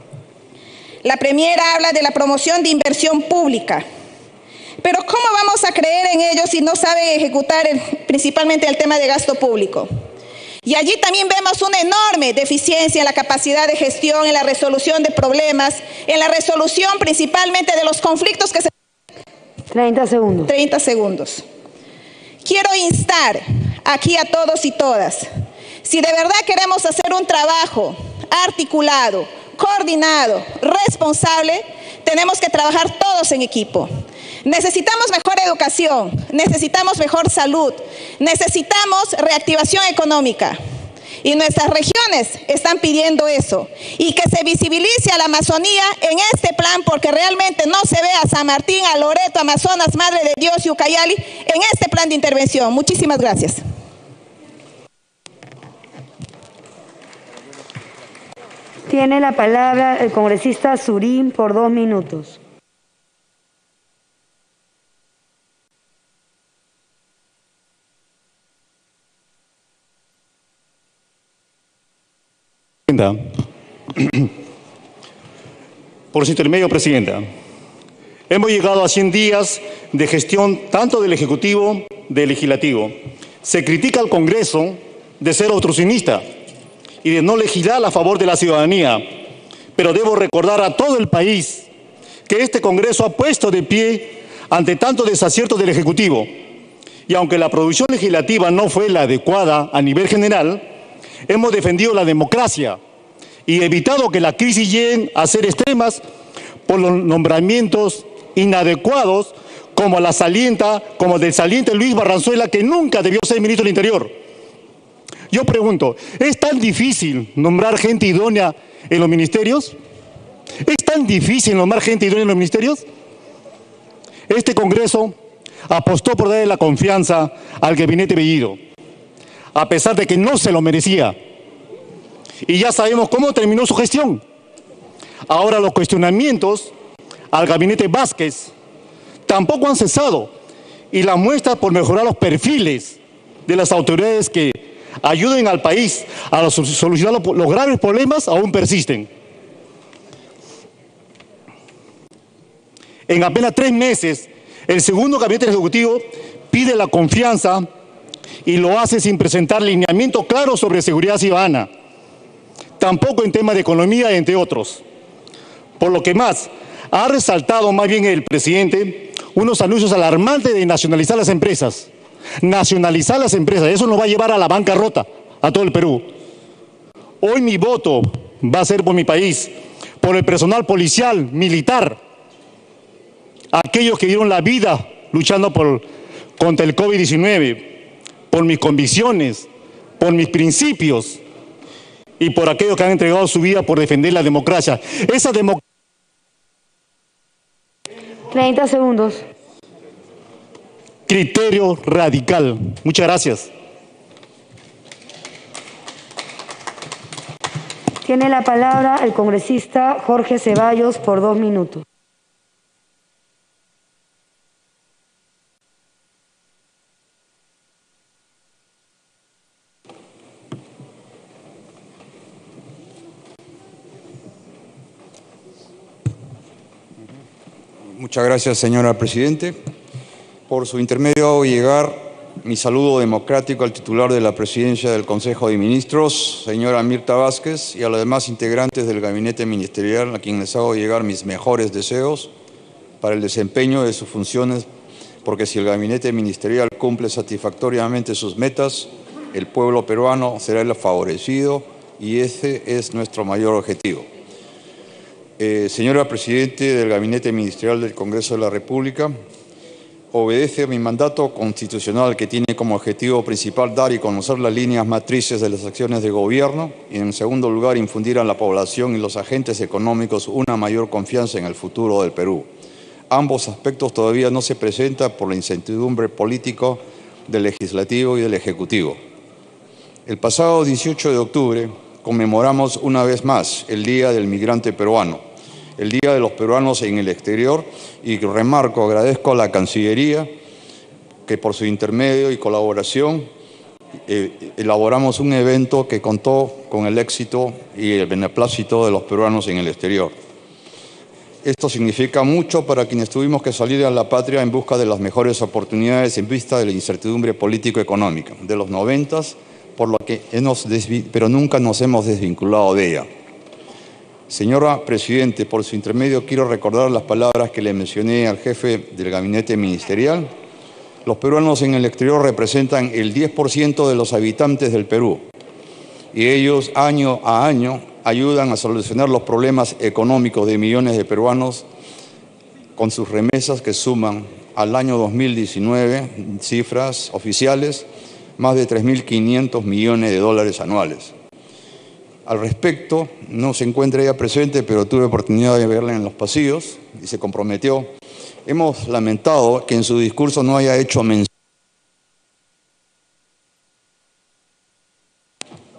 La Premier habla de la promoción de inversión pública. Pero ¿cómo vamos a creer en ellos si no saben ejecutar el, principalmente el tema de gasto público? Y allí también vemos una enorme deficiencia en la capacidad de gestión, en la resolución de problemas, en la resolución principalmente de los conflictos que se... treinta segundos. treinta segundos. Quiero instar aquí a todos y todas, si de verdad queremos hacer un trabajo articulado, coordinado, responsable, tenemos que trabajar todos en equipo. Necesitamos mejor educación, necesitamos mejor salud, necesitamos reactivación económica. Y nuestras regiones están pidiendo eso. Y que se visibilice a la Amazonía en este plan, porque realmente no se ve a San Martín, a Loreto, Amazonas, Madre de Dios y Ucayali en este plan de intervención. Muchísimas gracias. Tiene la palabra el congresista Surín por dos minutos. Por su intermedio, Presidenta, hemos llegado a cien días de gestión tanto del Ejecutivo, del Legislativo. Se critica al Congreso de ser obstruccionista y de no legislar a favor de la ciudadanía, pero debo recordar a todo el país que este Congreso ha puesto de pie ante tantos desaciertos del Ejecutivo. Y aunque la producción legislativa no fue la adecuada a nivel general, hemos defendido la democracia y evitado que las crisis lleguen a ser extremas por los nombramientos inadecuados como la salienta, como del saliente Luis Barranzuela, que nunca debió ser ministro del Interior. Yo pregunto, ¿es tan difícil nombrar gente idónea en los ministerios? ¿Es tan difícil nombrar gente idónea en los ministerios? Este Congreso apostó por darle la confianza al gabinete Bellido, a pesar de que no se lo merecía. Y ya sabemos cómo terminó su gestión. Ahora los cuestionamientos al gabinete Vázquez tampoco han cesado, y la muestra por mejorar los perfiles de las autoridades que ayuden al país a solucionar los, los graves problemas aún persisten. En apenas tres meses, el segundo gabinete ejecutivo pide la confianza y lo hace sin presentar lineamientos claros sobre seguridad ciudadana, tampoco en temas de economía, entre otros. Por lo que más, ha resaltado más bien el presidente unos anuncios alarmantes de nacionalizar las empresas. Nacionalizar las empresas, eso nos va a llevar a la bancarrota, a todo el Perú. Hoy mi voto va a ser por mi país, por el personal policial, militar, aquellos que dieron la vida luchando por, contra el COVID diecinueve, por mis convicciones, por mis principios y por aquellos que han entregado su vida por defender la democracia. Esa democracia. treinta segundos. Criterio radical. Muchas gracias. Tiene la palabra el congresista Jorge Ceballos por dos minutos. Muchas gracias, señora Presidente. Por su intermedio hago llegar mi saludo democrático al titular de la Presidencia del Consejo de Ministros, señora Mirta Vázquez, y a los demás integrantes del Gabinete Ministerial, a quienes les hago llegar mis mejores deseos para el desempeño de sus funciones, porque si el Gabinete Ministerial cumple satisfactoriamente sus metas, el pueblo peruano será el favorecido y ese es nuestro mayor objetivo. Eh, señora Presidente del Gabinete Ministerial del Congreso de la República, obedece a mi mandato constitucional que tiene como objetivo principal dar y conocer las líneas matrices de las acciones de gobierno y, en segundo lugar, infundir a la población y los agentes económicos una mayor confianza en el futuro del Perú. Ambos aspectos todavía no se presentan por la incertidumbre política del Legislativo y del Ejecutivo. El pasado dieciocho de octubre conmemoramos una vez más el Día del Migrante Peruano, el Día de los Peruanos en el Exterior, y remarco, agradezco a la Cancillería que por su intermedio y colaboración eh, elaboramos un evento que contó con el éxito y el beneplácito de los peruanos en el exterior. Esto significa mucho para quienes tuvimos que salir a la patria en busca de las mejores oportunidades en vista de la incertidumbre político-económica de los noventas, por lo que hemos pero nunca nos hemos desvinculado de ella. Señora Presidente, por su intermedio quiero recordar las palabras que le mencioné al jefe del Gabinete Ministerial. Los peruanos en el exterior representan el diez por ciento de los habitantes del Perú y ellos año a año ayudan a solucionar los problemas económicos de millones de peruanos con sus remesas que suman al año dos mil diecinueve, cifras oficiales, más de tres mil quinientos millones de dólares anuales. Al respecto, no se encuentra ella presente, pero tuve oportunidad de verla en los pasillos y se comprometió. Hemos lamentado que en su discurso no haya hecho mención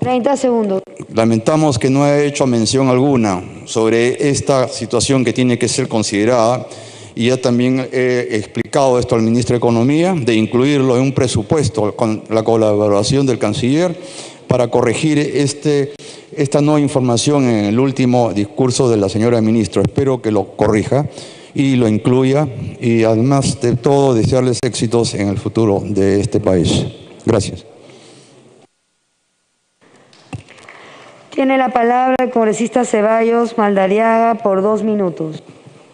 treinta segundos. Lamentamos que no haya hecho mención alguna sobre esta situación que tiene que ser considerada, y ya también he explicado esto al ministro de Economía, de incluirlo en un presupuesto con la colaboración del canciller para corregir este, esta nueva información en el último discurso de la señora ministra. Espero que lo corrija y lo incluya, y además de todo desearles éxitos en el futuro de este país. Gracias. Tiene la palabra el congresista Ceballos Maldariaga por dos minutos.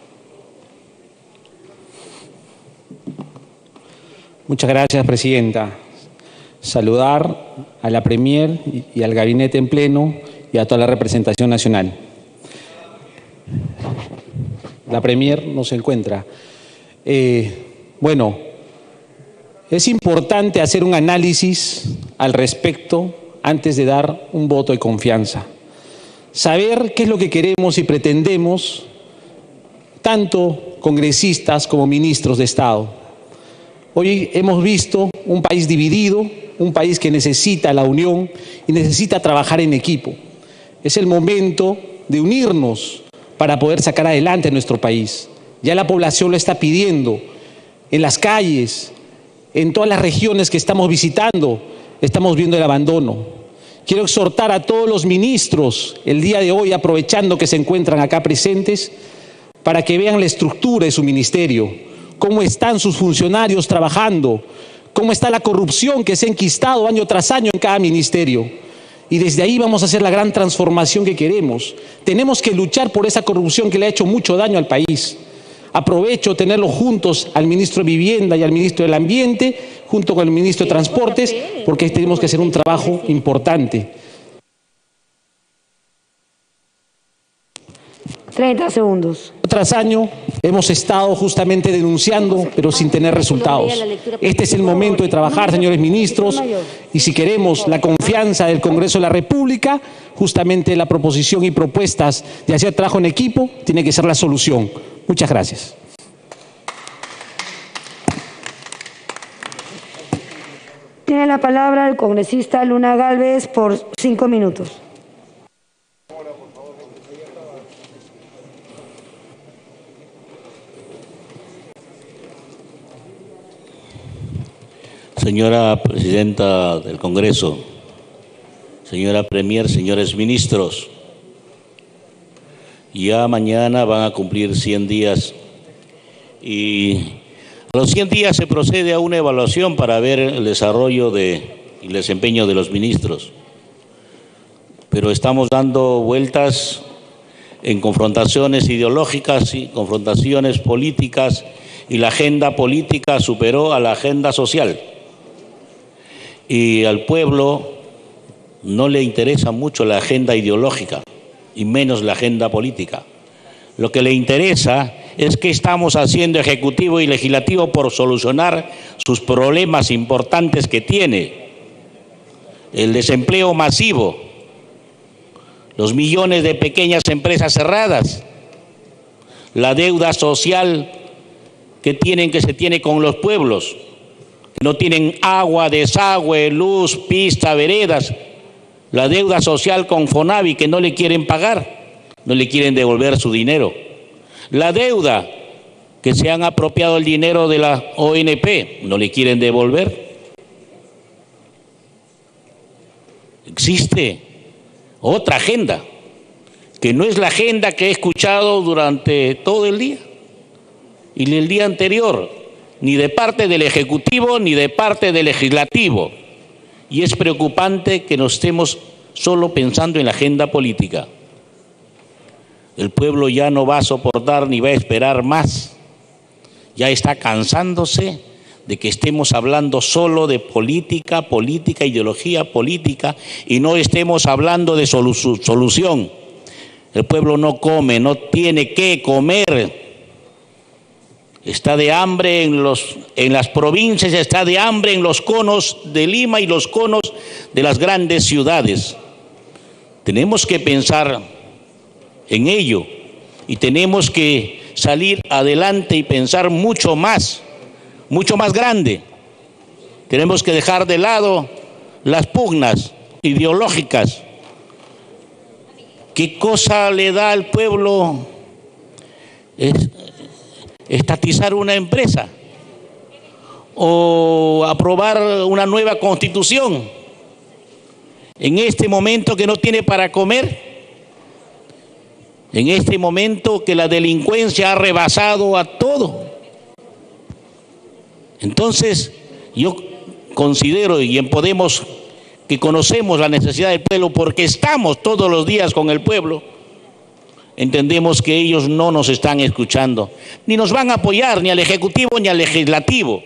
Muchas gracias, presidenta. Saludar a la Premier y al gabinete en pleno y a toda la representación nacional. La Premier no se encuentra. Eh, bueno, es importante hacer un análisis al respecto antes de dar un voto de confianza. Saber qué es lo que queremos y pretendemos, tanto congresistas como ministros de Estado. Hoy hemos visto un país dividido, un país que necesita la unión y necesita trabajar en equipo. Es el momento de unirnos para poder sacar adelante nuestro país. Ya la población lo está pidiendo en las calles, en todas las regiones que estamos visitando, estamos viendo el abandono. Quiero exhortar a todos los ministros el día de hoy, aprovechando que se encuentran acá presentes, para que vean la estructura de su ministerio, cómo están sus funcionarios trabajando, cómo está la corrupción que se ha enquistado año tras año en cada ministerio. Y desde ahí vamos a hacer la gran transformación que queremos. Tenemos que luchar por esa corrupción que le ha hecho mucho daño al país. Aprovecho tenerlos juntos al ministro de Vivienda y al ministro del Ambiente, junto con el ministro de Transportes, porque tenemos que hacer un trabajo importante. treinta segundos. Tras año hemos estado justamente denunciando, pero sin tener resultados. Este es el momento de trabajar, señores ministros, y si queremos la confianza del Congreso de la República, justamente la proposición y propuestas de hacer trabajo en equipo tiene que ser la solución. Muchas gracias. Tiene la palabra el congresista Luna Gálvez por cinco minutos. Señora Presidenta del Congreso, señora Premier, señores ministros, ya mañana van a cumplir cien días y a los cien días se procede a una evaluación para ver el desarrollo de, y el desempeño de los ministros. Pero estamos dando vueltas en confrontaciones ideológicas y confrontaciones políticas, y la agenda política superó a la agenda social. Y al pueblo no le interesa mucho la agenda ideológica y menos la agenda política. Lo que le interesa es qué estamos haciendo Ejecutivo y Legislativo por solucionar sus problemas importantes que tiene. El desempleo masivo, los millones de pequeñas empresas cerradas, la deuda social que tienen, que se tiene con los pueblos. No tienen agua, desagüe, luz, pista, veredas. La deuda social con Fonavi que no le quieren pagar, no le quieren devolver su dinero. La deuda que se han apropiado el dinero de la O N P, no le quieren devolver. Existe otra agenda, que no es la agenda que he escuchado durante todo el día y el día anterior, ni de parte del Ejecutivo ni de parte del Legislativo. Y es preocupante que nos estemos solo pensando en la agenda política. El pueblo ya no va a soportar ni va a esperar más. Ya está cansándose de que estemos hablando solo de política, política, ideología política, y no estemos hablando de solu- solución. El pueblo no come, no tiene que comer. Está de hambre en, los, en las provincias, está de hambre en los conos de Lima y los conos de las grandes ciudades. Tenemos que pensar en ello y tenemos que salir adelante y pensar mucho más, mucho más grande. Tenemos que dejar de lado las pugnas ideológicas. ¿Qué cosa le da al pueblo es estatizar una empresa o aprobar una nueva constitución en este momento que no tiene para comer? En este momento que la delincuencia ha rebasado a todo. Entonces, yo considero, y en Podemos, que conocemos la necesidad del pueblo porque estamos todos los días con el pueblo, entendemos que ellos no nos están escuchando, ni nos van a apoyar, ni al Ejecutivo ni al Legislativo.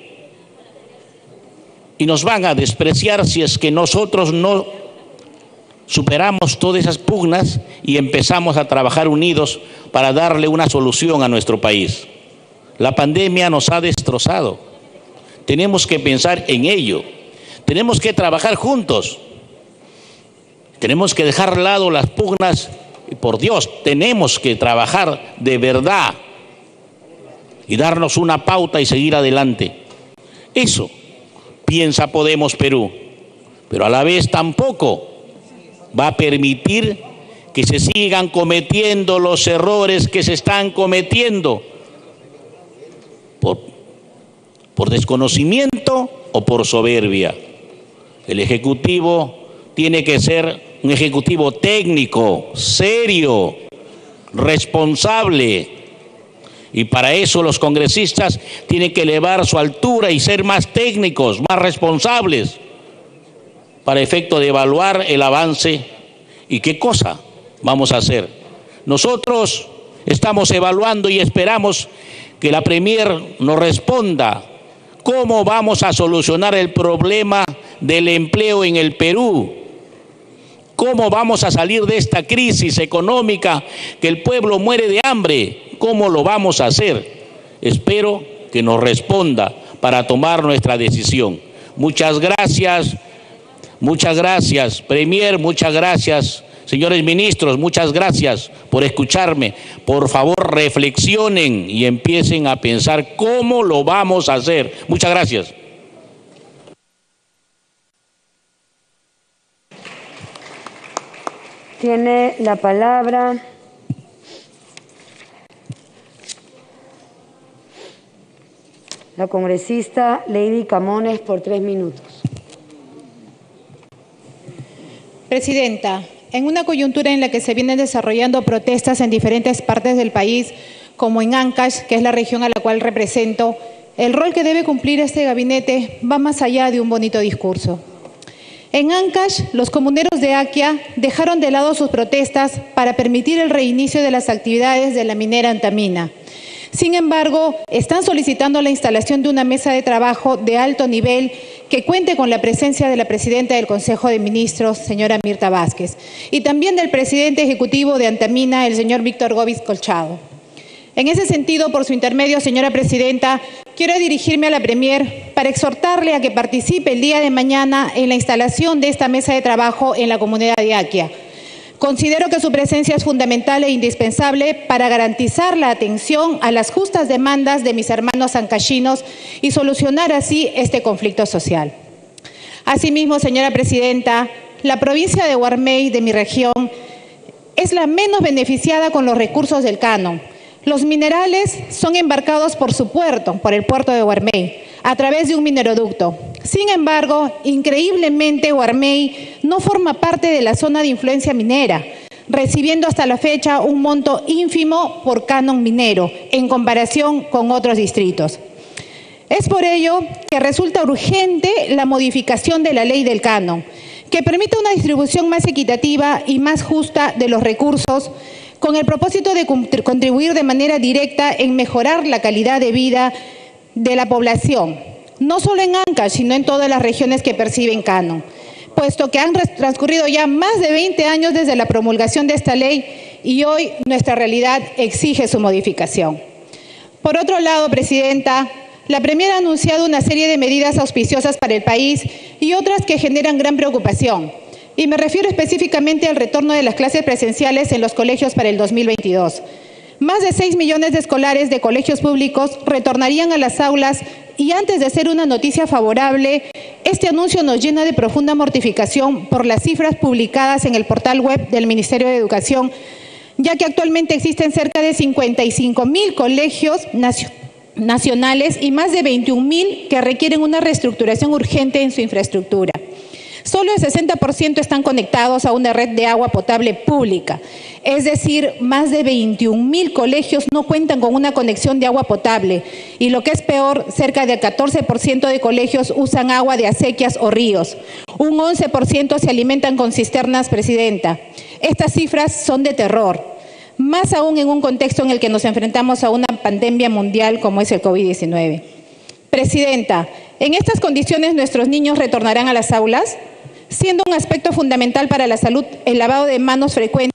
Y nos van a despreciar si es que nosotros no superamos todas esas pugnas y empezamos a trabajar unidos para darle una solución a nuestro país. La pandemia nos ha destrozado. Tenemos que pensar en ello. Tenemos que trabajar juntos. Tenemos que dejar de lado las pugnas. Y por Dios, tenemos que trabajar de verdad y darnos una pauta y seguir adelante. Eso piensa Podemos Perú. Pero a la vez tampoco va a permitir que se sigan cometiendo los errores que se están cometiendo por, por desconocimiento o por soberbia. El Ejecutivo tiene que ser un Ejecutivo técnico, serio, responsable. Y para eso los congresistas tienen que elevar su altura y ser más técnicos, más responsables, para efecto de evaluar el avance y qué cosa vamos a hacer. Nosotros estamos evaluando y esperamos que la Premier nos responda cómo vamos a solucionar el problema del empleo en el Perú, cómo vamos a salir de esta crisis económica, que el pueblo muere de hambre, cómo lo vamos a hacer. Espero que nos responda para tomar nuestra decisión. Muchas gracias. Muchas gracias, Premier, muchas gracias, señores ministros, muchas gracias por escucharme. Por favor, reflexionen y empiecen a pensar cómo lo vamos a hacer. Muchas gracias. Tiene la palabra la congresista Lady Camones por tres minutos. Presidenta, en una coyuntura en la que se vienen desarrollando protestas en diferentes partes del país, como en Ancash, que es la región a la cual represento, el rol que debe cumplir este gabinete va más allá de un bonito discurso. En Ancash, los comuneros de Akia dejaron de lado sus protestas para permitir el reinicio de las actividades de la minera Antamina. Sin embargo, están solicitando la instalación de una mesa de trabajo de alto nivel que cuente con la presencia de la presidenta del Consejo de Ministros, señora Mirta Vázquez, y también del presidente ejecutivo de Antamina, el señor Víctor Gómez Colchado. En ese sentido, por su intermedio, señora presidenta, quiero dirigirme a la Premier para exhortarle a que participe el día de mañana en la instalación de esta mesa de trabajo en la comunidad de Akia. Considero que su presencia es fundamental e indispensable para garantizar la atención a las justas demandas de mis hermanos ancashinos y solucionar así este conflicto social. Asimismo, señora presidenta, la provincia de Guarmey, de mi región, es la menos beneficiada con los recursos del canon. Los minerales son embarcados por su puerto, por el puerto de Guarmey, a través de un mineroducto. Sin embargo, increíblemente, Guarmey no forma parte de la zona de influencia minera, recibiendo hasta la fecha un monto ínfimo por canon minero, en comparación con otros distritos. Es por ello que resulta urgente la modificación de la ley del canon, que permita una distribución más equitativa y más justa de los recursos, con el propósito de contribuir de manera directa en mejorar la calidad de vida de la población, no solo en Ancash, sino en todas las regiones que perciben canon, puesto que han transcurrido ya más de veinte años desde la promulgación de esta ley y hoy nuestra realidad exige su modificación. Por otro lado, presidenta, la Premier ha anunciado una serie de medidas auspiciosas para el país y otras que generan gran preocupación. Y me refiero específicamente al retorno de las clases presenciales en los colegios para el dos mil veintidós. Más de seis millones de escolares de colegios públicos retornarían a las aulas y antes de ser una noticia favorable, este anuncio nos llena de profunda mortificación por las cifras publicadas en el portal web del Ministerio de Educación, ya que actualmente existen cerca de cincuenta y cinco mil colegios nacionales y más de veintiún mil que requieren una reestructuración urgente en su infraestructura. Solo el sesenta por ciento están conectados a una red de agua potable pública. Es decir, más de veintiún mil colegios no cuentan con una conexión de agua potable. Y lo que es peor, cerca del catorce por ciento de colegios usan agua de acequias o ríos. Un once por ciento se alimentan con cisternas, Presidenta. Estas cifras son de terror. Más aún en un contexto en el que nos enfrentamos a una pandemia mundial como es el COVID diecinueve. Presidenta, ¿en estas condiciones nuestros niños retornarán a las aulas? Siendo un aspecto fundamental para la salud el lavado de manos frecuente.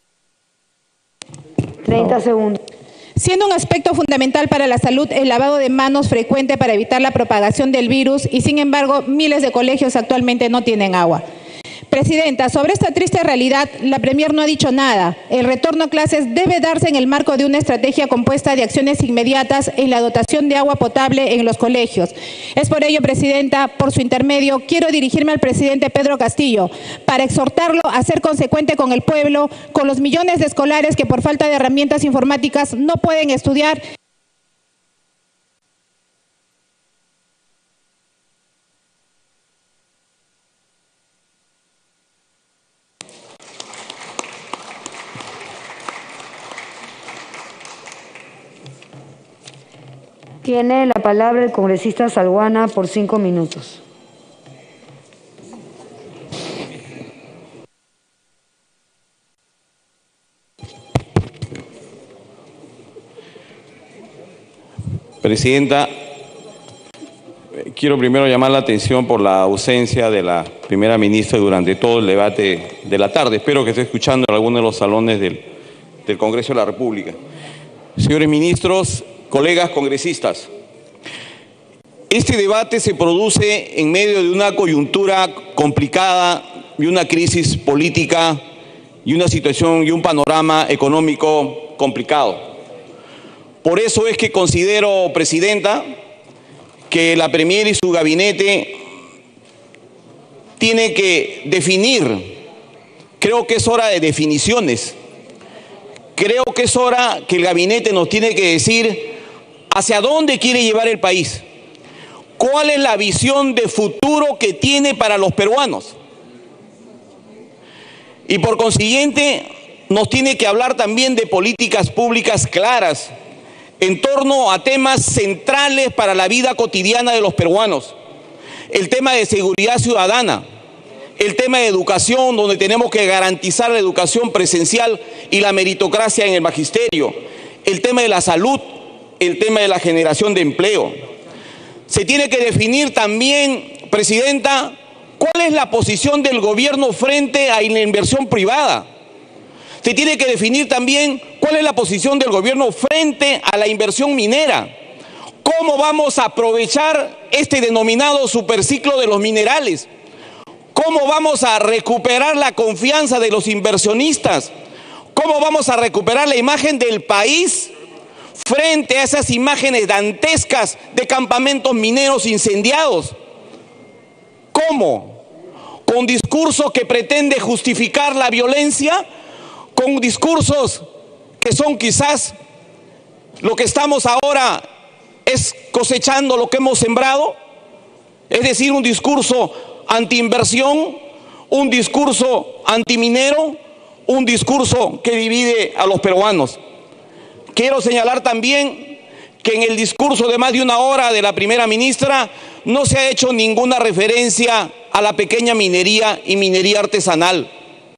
treinta segundos. Siendo un aspecto fundamental para la salud el lavado de manos frecuente para evitar la propagación del virus y sin embargo miles de colegios actualmente no tienen agua. Presidenta, sobre esta triste realidad, la Premier no ha dicho nada. El retorno a clases debe darse en el marco de una estrategia compuesta de acciones inmediatas en la dotación de agua potable en los colegios. Es por ello, Presidenta, por su intermedio, quiero dirigirme al presidente Pedro Castillo para exhortarlo a ser consecuente con el pueblo, con los millones de escolares que por falta de herramientas informáticas no pueden estudiar. Tiene la palabra el congresista Salguana por cinco minutos. Presidenta, quiero primero llamar la atención por la ausencia de la primera ministra durante todo el debate de la tarde. Espero que esté escuchando en alguno de los salones del, del Congreso de la República. Señores ministros, colegas congresistas, este debate se produce en medio de una coyuntura complicada y una crisis política y una situación y un panorama económico complicado. Por eso es que considero, Presidenta, que la Premier y su gabinete tiene que definir, creo que es hora de definiciones, creo que es hora que el gabinete nos tiene que decir hacia dónde quiere llevar el país, cuál es la visión de futuro que tiene para los peruanos. Y por consiguiente nos tiene que hablar también de políticas públicas claras en torno a temas centrales para la vida cotidiana de los peruanos. El tema de seguridad ciudadana, el tema de educación, donde tenemos que garantizar la educación presencial y la meritocracia en el magisterio, el tema de la salud, el tema de la generación de empleo. Se tiene que definir también, Presidenta, cuál es la posición del gobierno frente a la inversión privada. Se tiene que definir también cuál es la posición del gobierno frente a la inversión minera. ¿Cómo vamos a aprovechar este denominado superciclo de los minerales? ¿Cómo vamos a recuperar la confianza de los inversionistas? ¿Cómo vamos a recuperar la imagen del país frente a esas imágenes dantescas de campamentos mineros incendiados? ¿Cómo? ¿Con discursos que pretenden justificar la violencia? ¿Con discursos que son quizás lo que estamos ahora es cosechando lo que hemos sembrado? Es decir, un discurso antiinversión, un discurso antiminero, un discurso que divide a los peruanos. Quiero señalar también que en el discurso de más de una hora de la primera ministra no se ha hecho ninguna referencia a la pequeña minería y minería artesanal.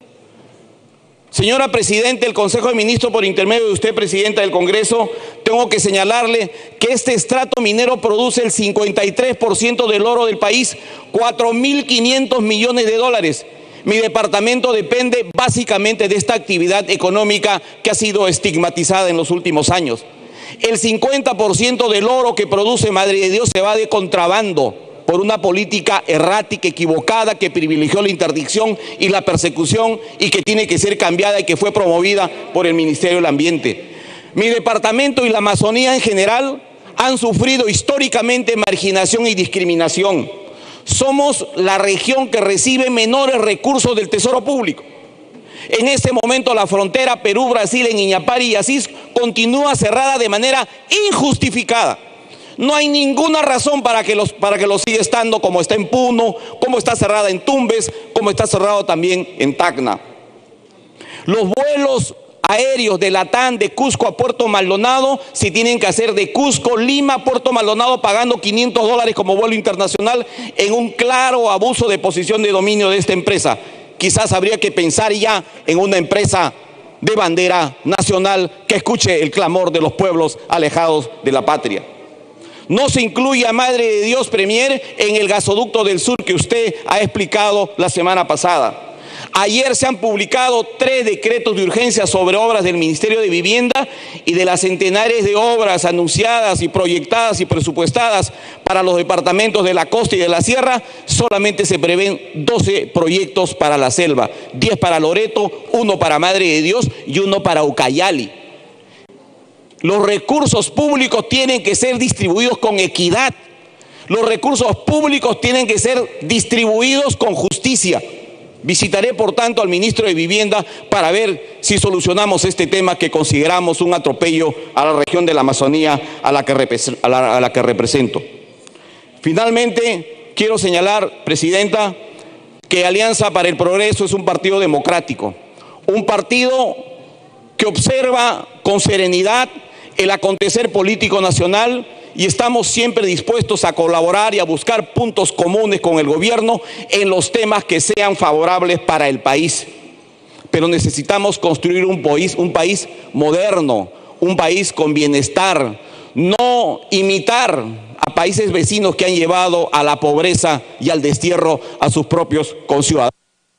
Señora Presidenta del Consejo de Ministros, por intermedio de usted, Presidenta del Congreso, tengo que señalarle que este estrato minero produce el cincuenta y tres por ciento del oro del país, cuatro mil quinientos millones de dólares. Mi departamento depende básicamente de esta actividad económica que ha sido estigmatizada en los últimos años. El cincuenta por ciento del oro que produce Madre de Dios se va de contrabando por una política errática, equivocada, que privilegió la interdicción y la persecución y que tiene que ser cambiada y que fue promovida por el Ministerio del Ambiente. Mi departamento y la Amazonía en general han sufrido históricamente marginación y discriminación. Somos la región que recibe menores recursos del Tesoro Público. En este momento la frontera Perú-Brasil en Iñapari y Asís continúa cerrada de manera injustificada. No hay ninguna razón para que, los, para que lo siga estando, como está en Puno, como está cerrada en Tumbes, como está cerrado también en Tacna. Los vuelos aéreos de Latam de Cusco a Puerto Maldonado se tienen que hacer de Cusco, Lima, Puerto Maldonado, pagando quinientos dólares como vuelo internacional, en un claro abuso de posición de dominio de esta empresa. Quizás habría que pensar ya en una empresa de bandera nacional que escuche el clamor de los pueblos alejados de la patria. No se incluye a Madre de Dios Premier en el gasoducto del sur que usted ha explicado la semana pasada. Ayer se han publicado tres decretos de urgencia sobre obras del Ministerio de Vivienda, y de las centenares de obras anunciadas y proyectadas y presupuestadas para los departamentos de la costa y de la sierra, solamente se prevén doce proyectos para la selva, diez para Loreto, uno para Madre de Dios y uno para Ucayali. Los recursos públicos tienen que ser distribuidos con equidad. Los recursos públicos tienen que ser distribuidos con justicia. Visitaré, por tanto, al ministro de Vivienda para ver si solucionamos este tema que consideramos un atropello a la región de la Amazonía a la que, a la, a la que represento. Finalmente, quiero señalar, Presidenta, que Alianza para el Progreso es un partido democrático, un partido que observa con serenidad el acontecer político nacional, y estamos siempre dispuestos a colaborar y a buscar puntos comunes con el gobierno en los temas que sean favorables para el país. Pero necesitamos construir un país, un país moderno, un país con bienestar, no imitar a países vecinos que han llevado a la pobreza y al destierro a sus propios conciudadanos.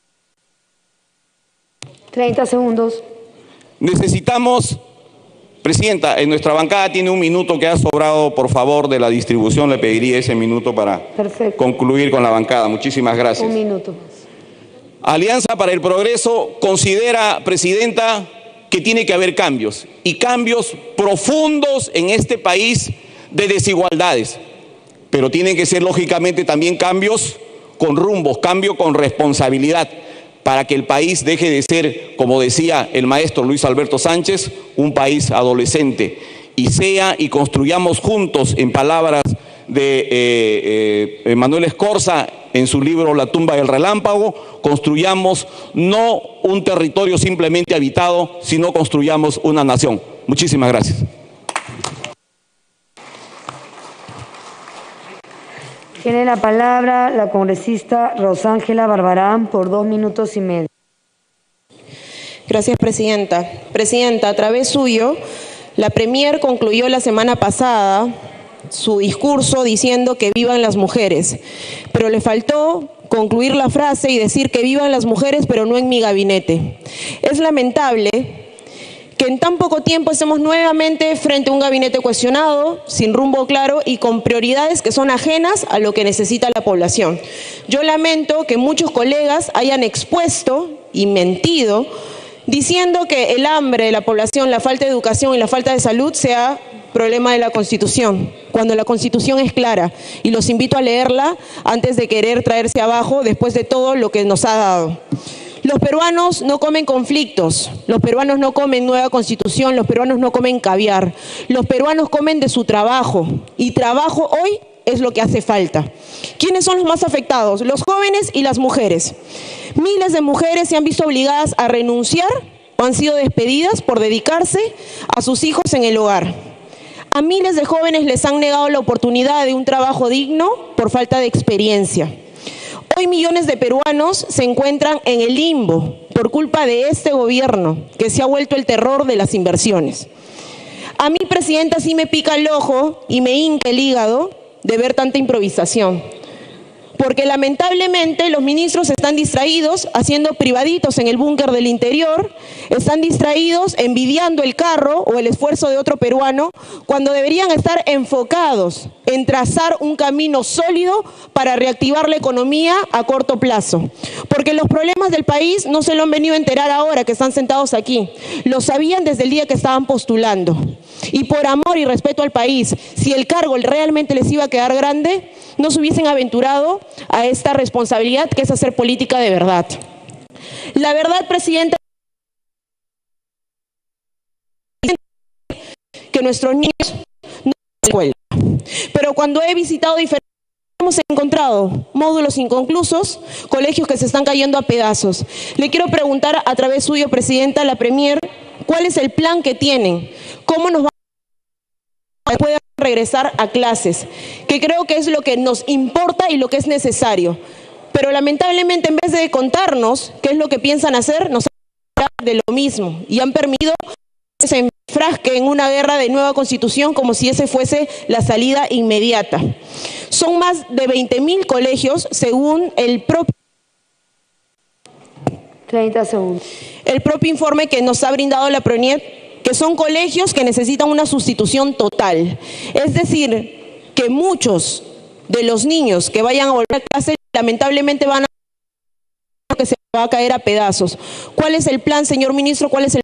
treinta segundos. Necesitamos... Presidenta, en nuestra bancada tiene un minuto que ha sobrado, por favor, de la distribución. Le pediría ese minuto para Perfecto. concluir con la bancada. Muchísimas gracias. Un minuto. Alianza para el Progreso considera, Presidenta, que tiene que haber cambios, y cambios profundos en este país de desigualdades. Pero tienen que ser, lógicamente, también cambios con rumbos, cambio con responsabilidad, para que el país deje de ser, como decía el maestro Luis Alberto Sánchez, un país adolescente, y sea y construyamos juntos, en palabras de eh, eh, Manuel Escorza en su libro La tumba del relámpago, construyamos no un territorio simplemente habitado, sino construyamos una nación. Muchísimas gracias. Tiene la palabra la congresista Rosángela Barbarán por dos minutos y medio. Gracias, Presidenta. Presidenta, a través suyo, la Premier concluyó la semana pasada su discurso diciendo que vivan las mujeres, pero le faltó concluir la frase y decir que vivan las mujeres, pero no en mi gabinete. Es lamentable que en tan poco tiempo estemos nuevamente frente a un gabinete cuestionado, sin rumbo claro y con prioridades que son ajenas a lo que necesita la población. Yo lamento que muchos colegas hayan expuesto y mentido diciendo que el hambre de la población, la falta de educación y la falta de salud sea problema de la Constitución, cuando la Constitución es clara, y los invito a leerla antes de querer traerse abajo después de todo lo que nos ha dado. Los peruanos no comen conflictos, los peruanos no comen nueva constitución, los peruanos no comen caviar, los peruanos comen de su trabajo, y trabajo hoy es lo que hace falta. ¿Quiénes son los más afectados? Los jóvenes y las mujeres. Miles de mujeres se han visto obligadas a renunciar o han sido despedidas por dedicarse a sus hijos en el hogar. A miles de jóvenes les han negado la oportunidad de un trabajo digno por falta de experiencia. Hoy millones de peruanos se encuentran en el limbo por culpa de este gobierno que se ha vuelto el terror de las inversiones. A mí, Presidenta, sí me pica el ojo y me hinca el hígado de ver tanta improvisación. porque lamentablemente los ministros están distraídos haciendo privaditos en el búnker del interior, están distraídos envidiando el carro o el esfuerzo de otro peruano, cuando deberían estar enfocados en trazar un camino sólido para reactivar la economía a corto plazo. Porque los problemas del país no se lo han venido a enterar ahora que están sentados aquí, lo sabían desde el día que estaban postulando. Y por amor y respeto al país, si el cargo realmente les iba a quedar grande, no se hubiesen aventurado a esta responsabilidad que es hacer política de verdad. La verdad, presidenta, que nuestros niños no van a la escuela. Pero cuando he visitado diferentes, hemos encontrado módulos inconclusos, colegios que se están cayendo a pedazos. Le quiero preguntar a través suyo, presidenta, a la Premier, ¿cuál es el plan que tienen? ¿Cómo nos van a poder regresar a clases? Que creo que es lo que nos importa y lo que es necesario. Pero lamentablemente, en vez de contarnos qué es lo que piensan hacer, nos han hablado de lo mismo y han permitido que se enfrasque en una guerra de nueva constitución como si ese fuese la salida inmediata. Son más de veinte mil colegios, según el propio treinta segundos. El propio informe que nos ha brindado la PRONIET, que son colegios que necesitan una sustitución total. Es decir, que muchos de los niños que vayan a volver a clase lamentablemente van a que se va a caer a pedazos. ¿Cuál es el plan, señor ministro? ¿Cuál es el